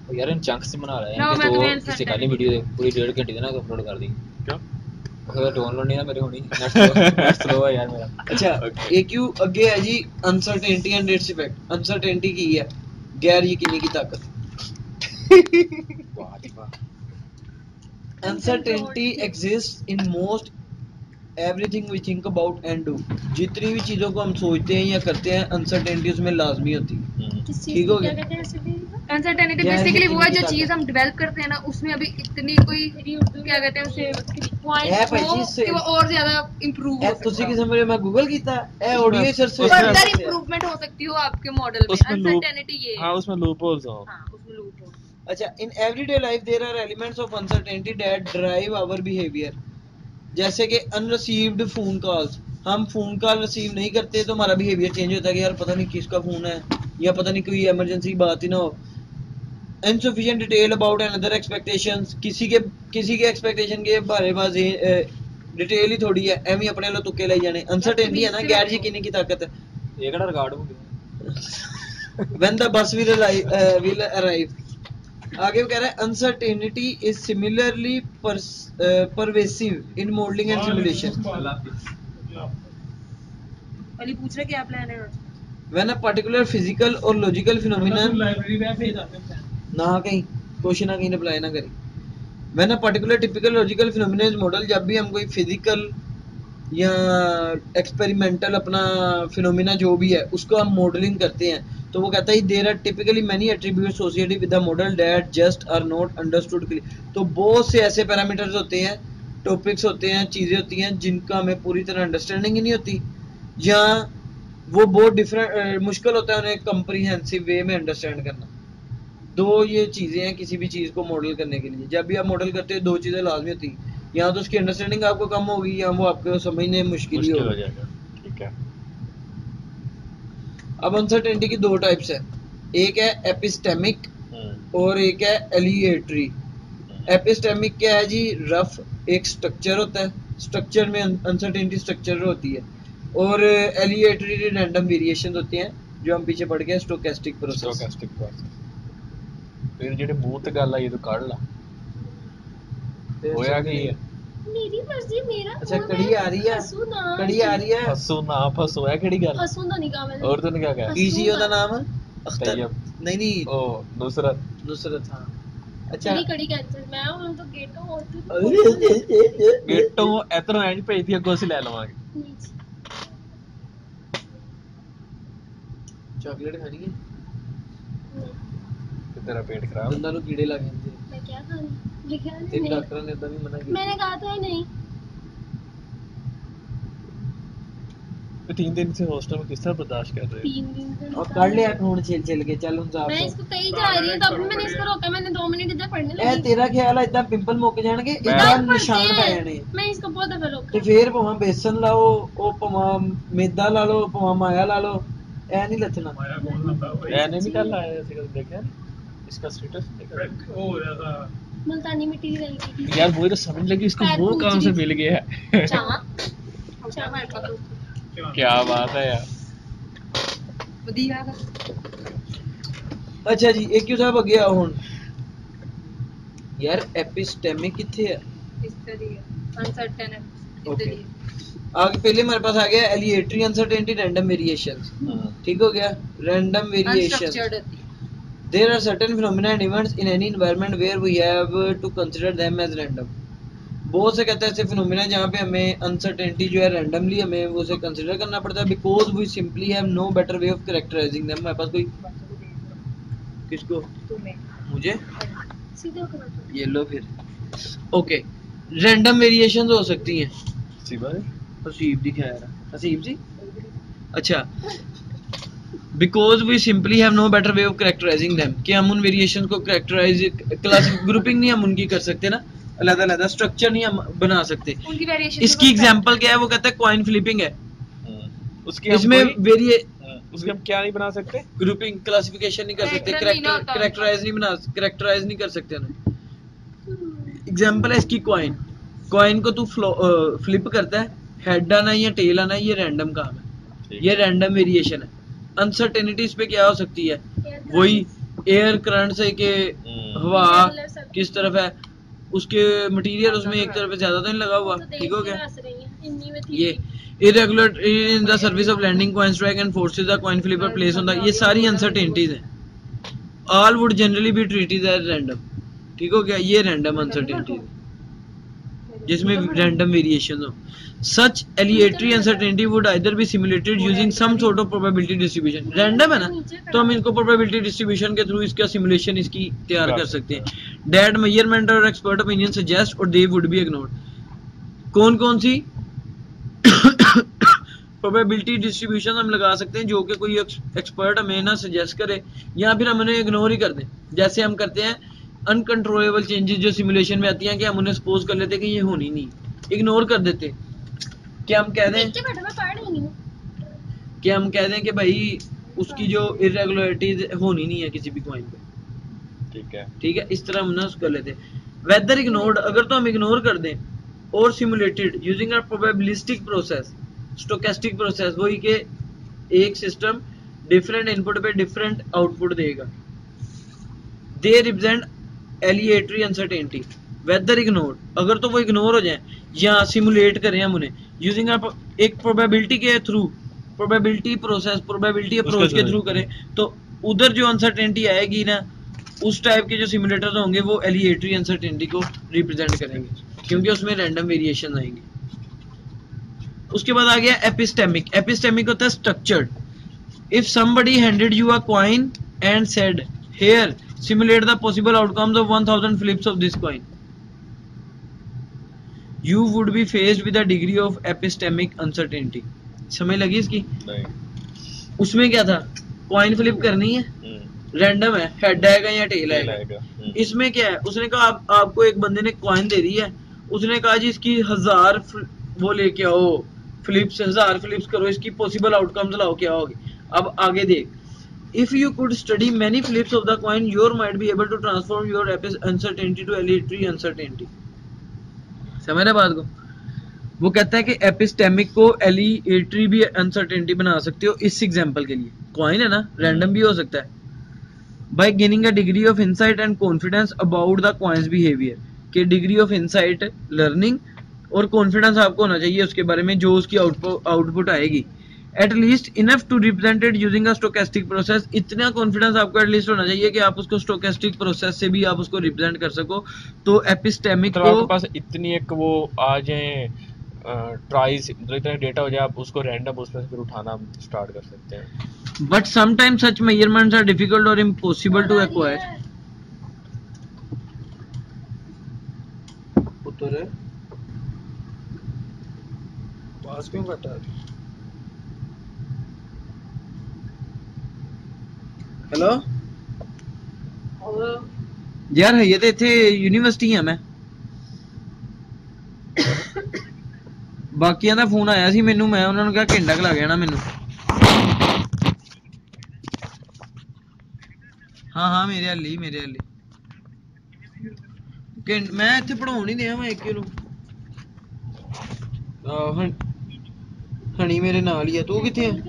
यार इन चंक्स से बना रहे No, हैं मैं कि तुम्हें तो किसी insert खाली वीडियो देख पूरी डेढ़ घंटे देना तो अपलोड कर दी क्यों? अगर डाउनलोड नहीं ना मेरे होनी नेट स्लो नेट स्लो है यार मेरा अच्छा Okay. एक्यू अगे है जी uncertainty and its effect. Uncertainty की है गैर यकीनी की ताकत। वाह जी वाह uncertainty exist in most everything we think about and do. जितनी भी चीजों को हम सोचते हैं या करते हैं अनसर्टेनिटी उसमें लाजमी होती है। किस चीज ठीक को हो क्या गया? कहते हैं अनसर्टेनिटी? अनसर्टेनिटी गैर बेसिकली वो है यकीनी जो की चीज ताकत। हम डेवलप करते हैं ना उसमें अभी इतनी कोई क्या कहते हैं उसे है पॉइंट भाई हो जी, से- कि वो और ज्यादा इंप्रूव ए हो तुसी सकता की समझ मैं गूगल कीता ए उसमें- ऑडियो सर्च उसमें- फर्दर इंप्रूवमेंट हो सकती हो आपके मॉडल में। उसमें लूप अनसर्टेनिटी ये हाँ है। उसमें लूप होल्स हो हाँ उसमें लूप हो। अच्छा in everyday life there are elements of uncertainty that drive our behaviour. जैसे कि अनरिसीव्ड फोन कॉल्स, हम फोन कॉल रिसीव नहीं करते तो हमारा बिहेवियर चेंज होता है कि यार पता नहीं किसका फोन है या पता नहीं कोई इमरजेंसी बात ही ना हो। Insufficient detail about another expectations, किसी के किसी के एक्सपेक्टेशन के बारे में डिटेल ही थोड़ी है एवं अपने लो तुक्के लाई जाने। अनसर्टेनिटी है ना गैर यकीनी की ताकत है। ये कड़ा रिकॉर्ड हो गया when the bus will arrive, uh, will arrive. आगे वो कह रहा है uncertainty is similarly pervasive in modelling and simulation. Ali पूछ रहे क्या प्लान है? व्हेन अ पर्टिकुलर फिजिकल और लॉजिकल फिनोमिनन लाइब्रेरी में भेज आते हैं ना कहीं क्वेश्चन ना कहीं अप्लाई ना करी। When a particular typical logical phenomenon is model, जब भी हम कोई फिजिकल या एक्सपेरिमेंटल अपना फिनोमिना जो भी है उसको हम मॉडलिंग करते हैं तो वो कहता है there are typically many attributes associated with the model that just are not understood clear. तो बहुत से ऐसे पैरामीटर्स होते हैं, टॉपिक्स होते हैं, चीज़ें होती हैं जिनका हमें पूरी तरह अंडरस्टैंडिंग ही नहीं होती या वो बहुत डिफरेंट मुश्किल होता है उन्हें कंप्रीहेंसिव वे में अंडरस्टैंड करना। दो ये चीज़ें हैं किसी भी चीज़ को मॉडल करने के लिए। जब भी आप मॉडल करते हो दो चीज़ें लाजमी होती हैं, या तो उसकी अंडरस्टैंडिंग आपको कम होगी या वो आपको समझने में मुश्किल ही मुश्किल हो होगी। जाएगा ठीक है। अब अनसर्टेनिटी की दो टाइप्स है, एक है एपिस्टेमिक हम्म, और एक है एलिएटरी। एपिस्टेमिक क्या है जी? रफ एक स्ट्रक्चर होता है, स्ट्रक्चर में अनसर्टेनिटी स्ट्रक्चर होती है, और एलिएटरी रैंडम वेरिएशन होते हैं जो हम पीछे पढ़ गए स्टोकेस्टिक प्रोसेस। Stochastic process. फिर जेडे मुंह ते गल आई तो काढ़ ला होया की है। मेरी मर्जी मेरा अच्छा कड़ी आ रही है, हंसू ना कड़ी आ रही है। फसो ना फसो है केड़ी गल हंसू ना नहीं कहा मैंने। और तूने क्या कहा? पीसीओ का नाम है अख्तर, तैयब। नहीं नहीं ओ नुसरत नुसरत। हाँ अच्छा मेरी कड़ी कैंसिल मैं हूं तो गेटो और तू गेटो इधरों एंज भेज दिया गोसी ले लवांगे। चॉकलेट खानी है, ते तेरा पेट खराब बंदा नु कीड़े लग जाते हैं। मैं क्या खाऊं लिखा तेरे नहीं डॉक्टर ने तो भी मना किया। मैंने कहा था नहीं। तो तीन दिन से हॉस्टल में किस तरह बर्दाश्त कर रहे हो? तीन दिन से और कर लिया खून छिल छिल के चल उन साहब मैं इसको कहीं जा रही हूं तब भी मैंने इसको रोका। मैंने दो मिनट इधर पढ़ने ए लगी। तेरा ख्याल है इतना पिंपल मुक जाणगे, मैं- इतना दर्द पड़ते निशान पै हैं। जाने। मैं इसको बहुत दफा ते रोका। फिर भावें बेसन लाओ ओ भावें मैदा ला लो भावें माया ला लो, ए नहीं लथना। माया कौन लगा मैं नहीं निकल आया ऐसे कभी देखा नहीं इसका स्टेटस देखा भाई ओ ऐसा मुल्तानी मिट्टी की रही थी। यार मुझे तो समझ लगी इसको पैर वो पूछ कहाँ रही से थी। मिल गया है। चाह चाह मार का तो क्या बात है यार। बढ़िया का अच्छा जी एक क्यों साहब अगे आओ हुन यार एपिस्टेमिक किथे है? इस तरह अनसर्टेन है इस Okay. तरह। आगे पहले हमारे पास आ गया एलिएटरी अनसर्टेनिटी रैंडम वेरिएशंस। ठीक हो गया रैंडम वेरिएशंस। अनस्ट्रक्चर्ड होती है। There are certain phenomena and events in any environment where we have to consider them as random. बहुत से कहते हैं ऐसे फिनोमिना जहाँ पे हमें अनसर्टेनिटी जो है रैंडमली हमें वो उसे कंसिडर करना पड़ता है because we simply have no better way of characterising them. हमारे पास कोई किसको तुम्हें मुझे सीधे होकर ये लो फिर ओके रैंडम वेरिएशंस हो सकती हैं। सीबा हसीब दी खैर हसीब जी अच्छा because we simply have no better way of characterising them कि हम उन वेरिएशन को कैरेक्टराइज क्लास ग्रुपिंग नहीं हम उनकी कर सकते ना, अलग अलग स्ट्रक्चर नहीं हम बना सकते। उनकी वेरिएशन इसकी एग्जांपल क्या है? वो कहता है कॉइन फ्लिपिंग है। उसकी हम इसमें कोई- वेरिए उसकी हम क्या नहीं बना सकते? ग्रुपिंग क्लासिफिकेशन नहीं कर सकते, Character नहीं ना होता उनका। कैरेक्टराइज नहीं बना कैरेक्टराइज नहीं कर सकते उन्हें। एग्जांपल है इसकी कॉइन। कॉइन को तू फ्लिप करता है, हेड आना या टेल आना ये रैंडम काम है, ये रैंडम वेरिएशन है। अनसर्टेनिटी इस पे क्या हो सकती है? वही एयर करंट से कि हवा किस तरफ है, उसके मटेरियल उसमें एक तरफ ज्यादा तो नहीं लगा हुआ, ठीक हो गया। ये irregular in the service of landing coin strike and forces the coin flipper place on the, ये सारी अनसर्टेनिटीज हैं। All would generally be treated as random, ठीक हो गया। ये रैंडम अनसर्टेनिटी जिसमें रैंडम वेरिएशन हो। Such aleatory uncertainty would either be simulated using some sort of probability distribution. Random है ना, तो हम इनको प्रोबेबिलिटी डिस्ट्रीब्यूशन के थ्रू इसका सिमुलेशन इसकी तैयार कर सकते हैं। डेट मेजरमेंट और एक्सपर्ट ओपिनियन सजेस्ट और दे वुड बी इग्नोर्ड। कौन कौन सी प्रोबेबिलिटी डिस्ट्रीब्यूशन हम लगा सकते हैं जो कि कोई एक्सपर्ट हमें ना सजेस्ट करे या फिर हम उन्हें इग्नोर ही कर दें। जैसे हम करते हैं अनकंट्रोलेबल चेंजेस जो सिमुलेशन में आती हैं कि हम उन्हें सपोज कर लेते हैं कि ये होनी नहीं, इग्नोर कर देते। क्या हम कह दें कि हम कह दें कि भाई उसकी जो इरेगुलरिटीज होनी नहीं है किसी भी कॉइन पे, ठीक है ठीक है, इस तरह हम ना कर लेते। वेदर इग्नोर्ड, अगर तो हम इग्नोर कर दें, और simulated using a probabilistic process, stochastic process, वही के एक सिस्टम डिफरेंट इनपुट पे डिफरेंट आउटपुट देगा। They represent aleatory uncertainty. Whether ignored, अगर तो वो इग्नोर हो जाए या सिमुलेट करें हम उन्हें यूजिंग एक प्रोबेबिलिटी के through, probability process, probability approach के थ्रू करें, तो उधर जो अनसर्टेनिटी आएगी ना, उस टाइप के जो सिमुलेटर्स होंगे वो एलिएटरी अनसर्टेनिटी को रिप्रेजेंट करेंगे, क्योंकि उसमें रैंडम वेरिएशन आएंगे। उसके बाद आ गया एपिस्टेमिक। एपिस्टेमिक होता है structured. If somebody handed you a coin and said here simulate the possible outcomes of one thousand flips of this coin, you would be faced with a degree of epistemic uncertainty। समझ लगी इसकी? नहीं। उसमें क्या था, coin flip करनी है, random है, हेड आएगा या टेल आएगा। इसमें क्या है, उसने कहा आप, आपको एक बंदे ने कॉइन दे दी है, उसने कहा जी इसकी हजार वो लेके आओ फ्लिप्स, हजार फ्लिप्स करो, इसकी पॉसिबल आउटकम्स लाओ, क्या होगी। अब आगे देख, if you could study many flips of the coin you might be able to transform your uncertainty to electory uncertainty। समझ रहे बात को? वो कहता है कि एपिस्टेमिक को एलिएटरी भी अनसर्टेनिटी बना सकते हो। इस एग्जांपल के लिए कॉइन है ना, रैंडम भी हो सकता है। By gaining a degree of insight and confidence about the coin's behaviour, के डिग्री ऑफ इनसाइट, लर्निंग और कॉन्फिडेंस आपको होना चाहिए उसके बारे में जो उसकी आउटपुट आउटपुट आएगी। At least enough to represented using a stochastic process, इतना कॉन्फिडेंस आपको एटलीस्ट होना चाहिए कि आप उसको स्टोकेस्टिक प्रोसेस से भी आप उसको रिप्रेजेंट कर सको। तो एपिस्टेमिक तो को आपके पास इतनी एक वो आ जाए ट्राइस, इतना डेटा हो जाए, आप उसको रैंडम उसमें से फिर उठाना स्टार्ट कर सकते हैं। But sometimes such measurements are difficult और इम्पॉसिबल टू एक्वायर। उत्तर है पास क्यों कटा है? हेलो यार ये तो इतने यूनिवर्सिटी है मैं बाकियां दा फोन आया सी मैनू, मैं उन्होंने कहा घंटा क लग जाना मैनू। हाँ हाँ मेरे हाली मेरे हाली मैं इत्थे पढ़ाउण नहीं दिया, मैं एक किलो हनी मेरे नाल ही है। तू किथे है?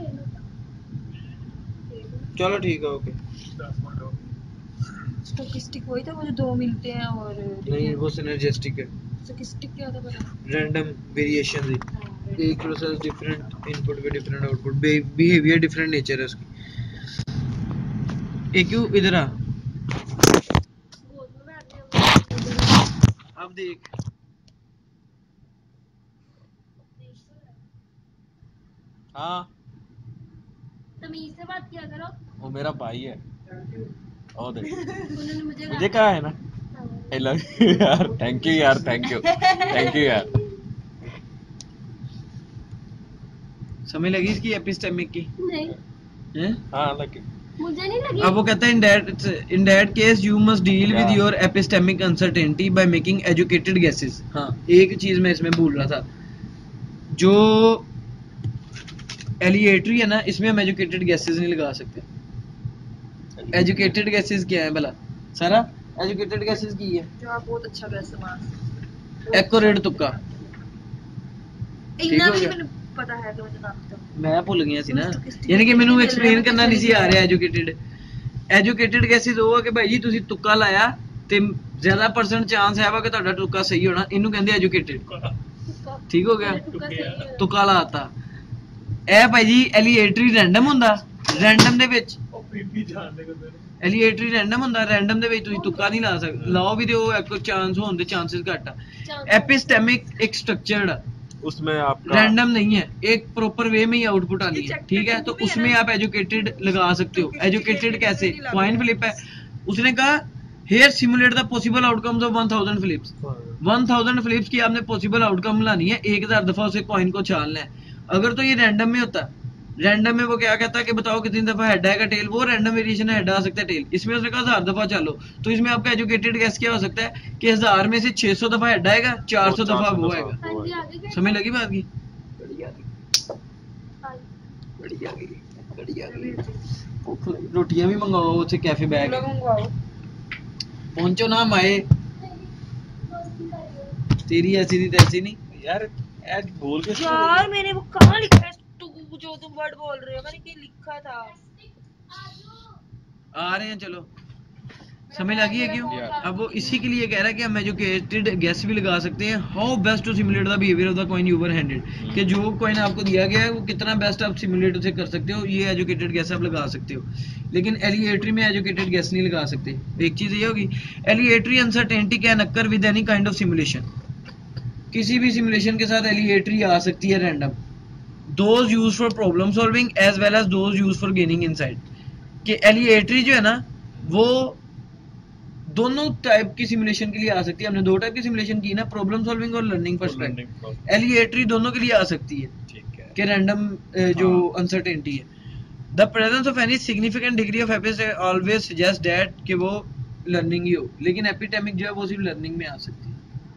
चलो ठीक है, ओके। स्टोकेस्टिक वही था वो जो दो मिलते हैं, और नहीं वो सिनर्जिस्टिक है। स्टोकेस्टिक क्या होता है? रैंडम वेरिएशन है, एक प्रोसेस डिफरेंट इनपुट पे different output, behaviour different nature है उसकी। एक क्यों इधर आ, अब देख हाँ तमीज से बात किया करो, वो मेरा भाई है। और देख उन्होंने मुझे मुझे कहा है ना, आई लव यू यार, थैंक यू यार, थैंक यू थैंक यू यार। समझ लगी इसकी एपिस्टेमिक की? नहीं हैं? हाँ लगी, मुझे नहीं लगी। अब वो कहता है in that in that case you must deal with your epistemic uncertainty by making educated guesses. हाँ एक चीज मैं इसमें भूल रहा था, जो एलिएटरी है ना, इसमें हम एजुकेटेड गेसेस नहीं लगा सकते। एजुकेटेड गेसेस क्या है भला? सारा एजुकेटेड गेसेस की है जो आप बहुत अच्छा गैस समाज एक्यूरेट तुक्का। इतना भी मैंने पता है कि मुझे नाम तो मैं भूल गया सी ना, यानी कि मैंने एक्सप्लेन करना नहीं सी आ रहा एजुकेटेड। ਐਜੂਕੇਟਿਡ ਗੈਸਿਸ ਉਹ ਆ ਕਿ ਭਾਈ ਜੀ ਤੁਸੀਂ ਤੁੱਕਾ ਲਾਇਆ ਤੇ ਜ਼ਿਆਦਾ ਪਰਸੈਂਟ ਚਾਂਸ ਹੈ ਵਾ ਕਿ ਤੁਹਾਡਾ ਤੁੱਕਾ ਸਹੀ ਹੋਣਾ, ਇਹਨੂੰ ਕਹਿੰਦੇ ਐਜੂਕੇਟਿਡ। ਠੀਕ ਹੋ ਗਿਆ, ਤੁੱਕਾ ਲਾਤਾ। ਇਹ ਭਾਈ ਜੀ ਐਲੀਏਟਰੀ ਰੈਂਡਮ ਹੁੰਦਾ, ਰੈਂਡਮ ਦੇ ਵਿੱਚ ਉਹ ਬੀਬੀ ਜਾਣਦੇ ਕਰਦੇ ਨੇ ਐਲੀਏਟਰੀ ਰੈਂਡਮ ਹੁੰਦਾ, ਰੈਂਡਮ ਦੇ ਵਿੱਚ ਤੁਸੀਂ ਤੁੱਕਾ ਨਹੀਂ ਲਾ ਸਕਦੇ, ਲਾਓ ਵੀ ਤੇ ਉਹ ਇੱਕ ਚਾਂਸ ਹੋਣ ਦੇ ਚਾਂसेस ਘੱਟ ਆ। एपिस्टेमिक एक स्ट्रक्चर्ड उसमें आपका रैंडम नहीं है, एक प्रॉपर वे में ही आउटपुट आनी है, ठीक है। तो उसमें आप एजुकेटेड लगा सकते हो। एजुकेटेड कैसे, कॉइन फ्लिप है, उसने कहा here simulate the possible outcomes of one thousand flips, one thousand flips की आपने पॉसिबल आउटकम लानी है, एक हजार दफा उसे कॉइन को छालना है। अगर तो ये रैंडम में होता, रैंडम में वो क्या कहता है कि बताओ कितनी दफा हेड आएगा टेल, वो रैंडम वेरिएशन हेड आ सकता है टेल, इसमें उसने कहा हजार दफा चलो। तो इसमें आपका एजुकेटेड गैस क्या हो सकता है कि हजार में से छह सौ दफा हेड आएगा, चार सौ दफा वो आएगा। समझ लगी बात की? रोटियां भी मंगाओ उसे कैफे बैग, पहुंचो ना माए, तेरी ऐसी थी तैसी नहीं यार ऐड बोल के यार मैंने वो कहाँ लिखा है तू जो तुम वर्ड बोल रहे हो, मैंने क्या लिखा था। आ रहे हैं, चलो समझ लगी है क्यों? अब वो इसी के लिए कह रहा है कि हम एजुकेटेड गैस भी लगा सकते हैं। How best to simulate the behaviour of the coin you're handed, कि जो कॉइन आपको दिया गया है वो कितना बेस्ट आप सिमुलेट उसे कर सकते हो, ये एजुकेटेड गैस आप लगा सकते हो। लेकिन एलिएटरी में एजुकेटेड गैस नहीं लगा सकते। एक चीज ये होगी, aleatory uncertainty can occur with any kind of simulation, किसी भी सिमुलेशन के साथ एलिएटरी आ सकती है random. Those use for problem solving as well as those use for gaining insight, कि एलिएटरी जो है ना वो दोनों टाइप की सिमुलेशन के लिए आ सकती है। हमने दो टाइप की सिमुलेशन की ना, प्रॉब्लम सॉल्विंग और लर्निंग पर्सपेक्टिव। एलिएटरी दोनों के लिए आ सकती है, ठीक है, कि रैंडम जो अनसर्टेनिटी है। The presence of any significant degree of epistemic always suggest that कि वो लर्निंग ही हो, लेकिन एपिस्टेमिक जो है वो सिर्फ लर्निंग में आ सकती है।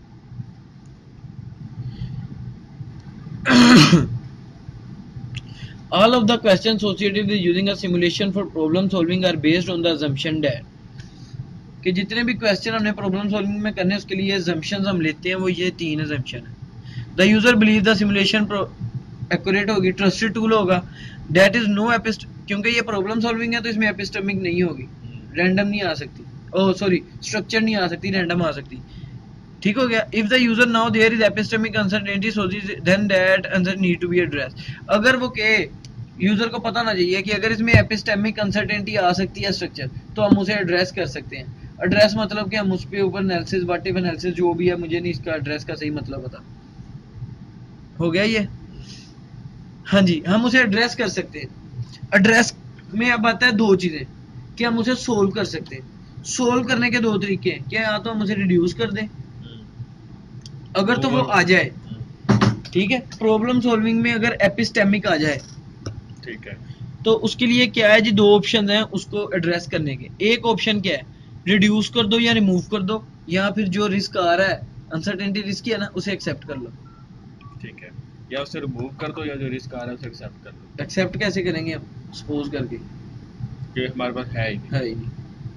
All of the questions associated with using a simulation for problem solving are based on the assumption that, कि जितने भी क्वेश्चन हमने प्रॉब्लम सॉल्विंग में करने उसके लिए assumptions हम लेते हैं वो ये तीन assumption है। The user believes the simulation accurate होगी, trusted tool होगा, that is no epist, क्योंकि ये प्रॉब्लम सॉल्विंग है तो इसमें एपिस्टेमिक नहीं होगी, रैंडम नहीं आ सकती, ओह सॉरी स्ट्रक्चर नहीं आ सकती, रैंडम आ सकती। ठीक हो गया। If the user now there is epistemic uncertainty so then that uncertainty need to be addressed. अगर वो के यूजर को पता ना चाहिए कि अगर इसमें एपिस्टेमिक अनसर्टेनिटी आ सकती है स्ट्रक्चर, तो हम उसे एड्रेस कर सकते हैं। एड्रेस मतलब कि हम उस पे ऊपर एनालिसिस व्हाट इफ एनालिसिस जो भी है, मुझे नहीं इसका एड्रेस का सही मतलब पता। हो गया ये? हाँ जी, हम उसे एड्रेस कर सकते हैं। एड्रेस में अब आता है दो चीजें कि हम उसे सोल्व कर सकते हैं। सोल्व करने के दो तरीके हैं, क्या या तो हम उसे रिड्यूस कर दें, अगर तो वो आ जाए, ठीक है। प्रॉब्लम सॉल्विंग में अगर एपिस्टेमिक आ जाए, ठीक है, तो उसके लिए क्या है जी, दो ऑप्शन हैं उसको एड्रेस करने के। एक ऑप्शन क्या है, रिड्यूस कर दो या रिमूव कर दो, या फिर जो रिस्क आ रहा है, अनसर्टेनिटी रिस्क है ना, उसे एक्सेप्ट कर लो, ठीक है, या उसे रिमूव कर दो या जो रिस्क आ रहा है उसे एक्सेप्ट कर लो। एक्सेप्ट कैसे करेंगे हम? सपोज करके कि हमारे पास है ही नहीं, है ही नहीं।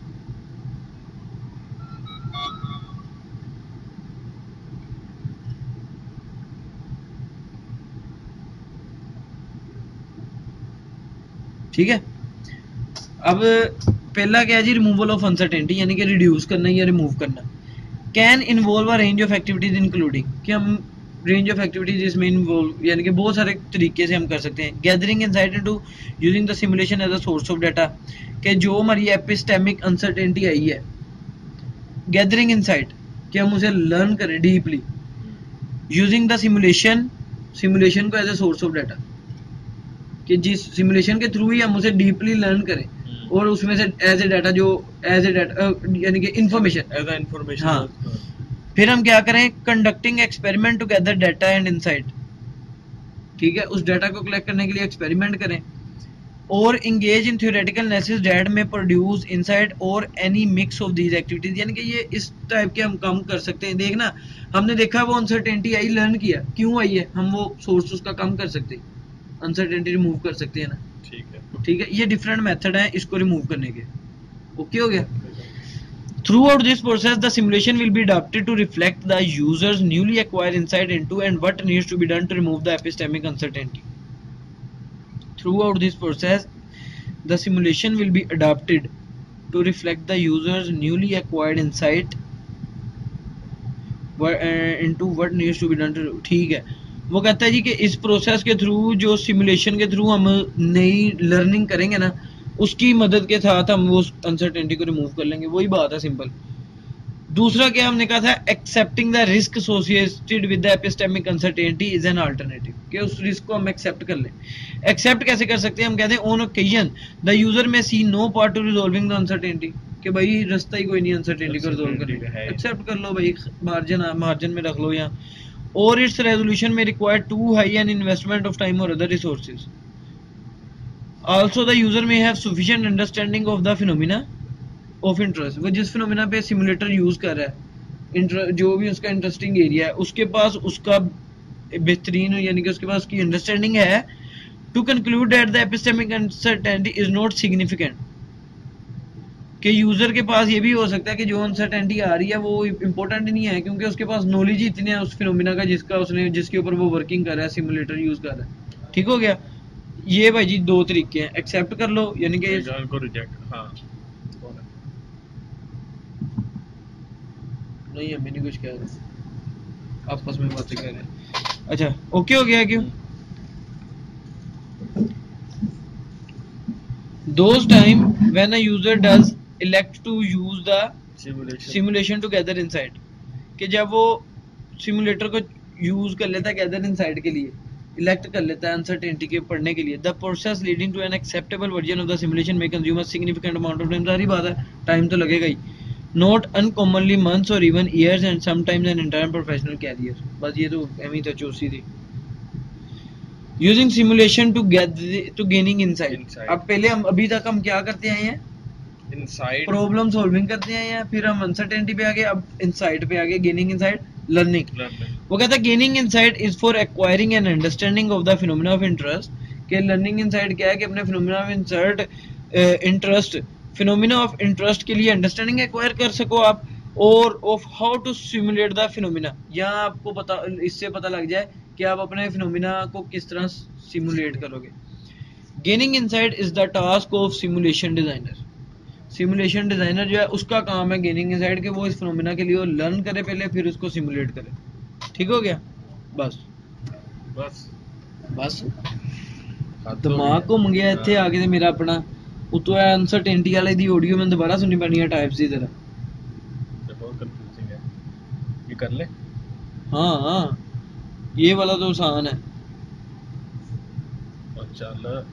ठीक है। अब पहला क्या है जी, रिमूवल ऑफ अनसर्टेनिटी, यानी कि रिड्यूस करना या रिमूव करना। Can involve a range of activities including, कि हम रेंज ऑफ एक्टिविटीज इसमें इन्वॉल्व, यानी कि बहुत सारे तरीके से हम कर सकते हैं। Gathering insight into using the simulation as a source of data, कि जो हमारी एपिस्टेमिक अनसर्टेनिटी आई है, गैदरिंग इनसाइट कि हम उसे लर्न करें deeply, using the simulation, simulation को as a source of data, कि जिस सिमुलेशन के थ्रू ही हम उसे डीपली लर्न करें और उसमें से एज ए डाटा, जो एज ए डाटा यानी कि इंफॉर्मेशन एज अ इंफॉर्मेशन। हाँ। फिर हम क्या करें, conducting experiment to gather data and insight, ठीक है, उस डाटा को कलेक्ट करने के लिए एक्सपेरिमेंट करें। और engage in theoretical analysis that may produce insight और any mix of these activities, यानी कि ये इस टाइप के हम काम कर सकते हैं। देखना, हमने देखा वो अनसर्टेनिटी आई, लर्न किया क्यों आई है, हम वो सोर्स उसका कम कर सकते हैं, अनसर्टेनिटी रिमूव कर सकते हैं ना, ठीक है, ठीक है। ये डिफरेंट मेथड है इसको रिमूव करने के। ओके हो गया। Throughout this process, the simulation will be adapted to reflect the user's newly acquired insight into and what needs to be done to remove the epistemic uncertainty. Throughout this process, the simulation will be adapted to reflect the user's newly acquired insight into what needs to be done. ठीक है, वो कहता है जी कि इस process के through, जो simulation के थ्रू हम नई लर्निंग करेंगे ना, उसकी मदद के साथ हम वो अनसर्टेनिटी को रिमूव कर लेंगे। वही बात है, सिंपल। दूसरा क्या हमने कहा था, accepting the risk associated with the epistemic uncertainty is an alternative, कि उस रिस्क को हम एक्सेप्ट कर लें। एक्सेप्ट कैसे कर सकते हैं? हम कहते हैं on occasion the user may see no part to resolving the uncertainty, कि भाई रास्ता ही कोई नहीं अनसर्टेनिटी को रिजॉल्व करने का, एक्सेप्ट कर लो भाई, मार्जिन मार्जिन में रख लो या और its resolution may require to high an investment of time और other resources. Also the user may have sufficient understanding of the phenomena of interest. वो जिस फिनोमिना पे सिमुलेटर यूज कर रहा है, जो भी उसका इंटरेस्टिंग एरिया है, उसके पास उसका बेहतरीन, यानी कि उसके पास उसकी अंडरस्टैंडिंग है। To conclude that the epistemic uncertainty is not significant, कि यूजर के पास ये भी हो सकता है कि जो अनसर्टेनिटी आ रही है वो इंपॉर्टेंट नहीं है, क्योंकि उसके पास नॉलेज ही इतनी है उस फिनोमिना का जिसका उसने जिसके ऊपर वो वर्किंग कर रहा है, सिमुलेटर यूज कर रहा है। ठीक हो गया। ये भाई जी दो तरीके हैं, एक्सेप्ट कर लो यानी कि रिजेक्ट। हाँ नहीं, हमें नहीं कुछ कह रहे, आपस में बातें कर रहे हैं। अच्छा, ओके हो गया। क्यों? Those time when a user does elect to use the simulation to gather insight, कि जब वो सिमुलेटर को यूज कर लेता है गैदर इनसाइट के लिए, इलेक्ट कर लेता है अनसर्टेनिटी के पढ़ने के लिए, the process leading to an acceptable version of the simulation may consume a significant amount of time. सारी बात है, टाइम तो लगेगा ही, नॉट अनकॉमनली मंथ्स और even years and sometimes an entire professional career. बस ये तो एमी तो चोसी थी। Using simulation to get to gaining insight. अब पहले हम अभी तक हम क्या करते आए हैं? इनसाइट प्रॉब्लम सॉल्विंग करते आए हैं, फिर हम अनसर्टेनिटी पे आ गए, अब इनसाइट पे आ गए, गेनिंग इनसाइट, लर्निंग। वो कहता है gaining insight is for acquiring an understanding of the phenomena of interest, कि लर्निंग इनसाइट क्या है कि अपने phenomena of insert interest phenomena of interest के लिए अंडरस्टैंडिंग एक्वायर कर सको आप, और of how to simulate the phenomena. यहाँ आपको पता, इससे पता लग जाए कि आप अपने फिनोमिना को किस तरह सिमुलेट करोगे। Gaining insight is the task of simulation designer. Simulation designer जो है उसका काम है गेनिंग इनसाइट, के वो इस फिनोमिना के लिए लर्न करे पहले, फिर उसको सिमुलेट करे। ठीक हो गया? बस बस बस दिमाग घूम गया इत्थे आके ते मेरा अपना उतो है अनसर्टेनिटी वाले दी ऑडियो मैं दोबारा सुननी पैनी है टाइप्स की तरह। बहुत कंफ्यूजिंग है, ये कर ले। हाँ हाँ, ये वाला तो आसान है। और चल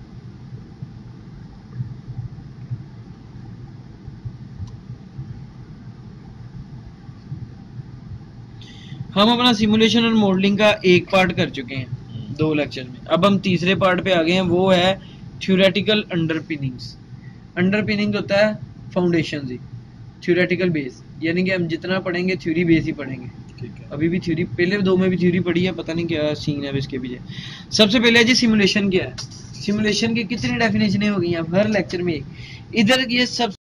हम अपना सिमुलेशन और मॉडलिंग का एक पार्ट कर चुके हैं दो लेक्चर में। अब हम तीसरे पार्ट पे आ गए हैं, वो है थ्योरेटिकल अंडरपिनिंग्स। अंडरपिनिंग होता है फाउंडेशन जी, थ्योरेटिकल बेस, यानी कि हम जितना पढ़ेंगे थ्योरी बेस ही पढ़ेंगे। ठीक है। अभी भी थ्योरी, पहले दो में भी थ्योरी पढ़ी है, पता नहीं क्या सीन है इसके पीछे। सबसे पहले जी सिमुलेशन क्या है। सिमुलेशन की कितनी डेफिनेशनें हो गई हैं हर लेक्चर में। इधर ये सब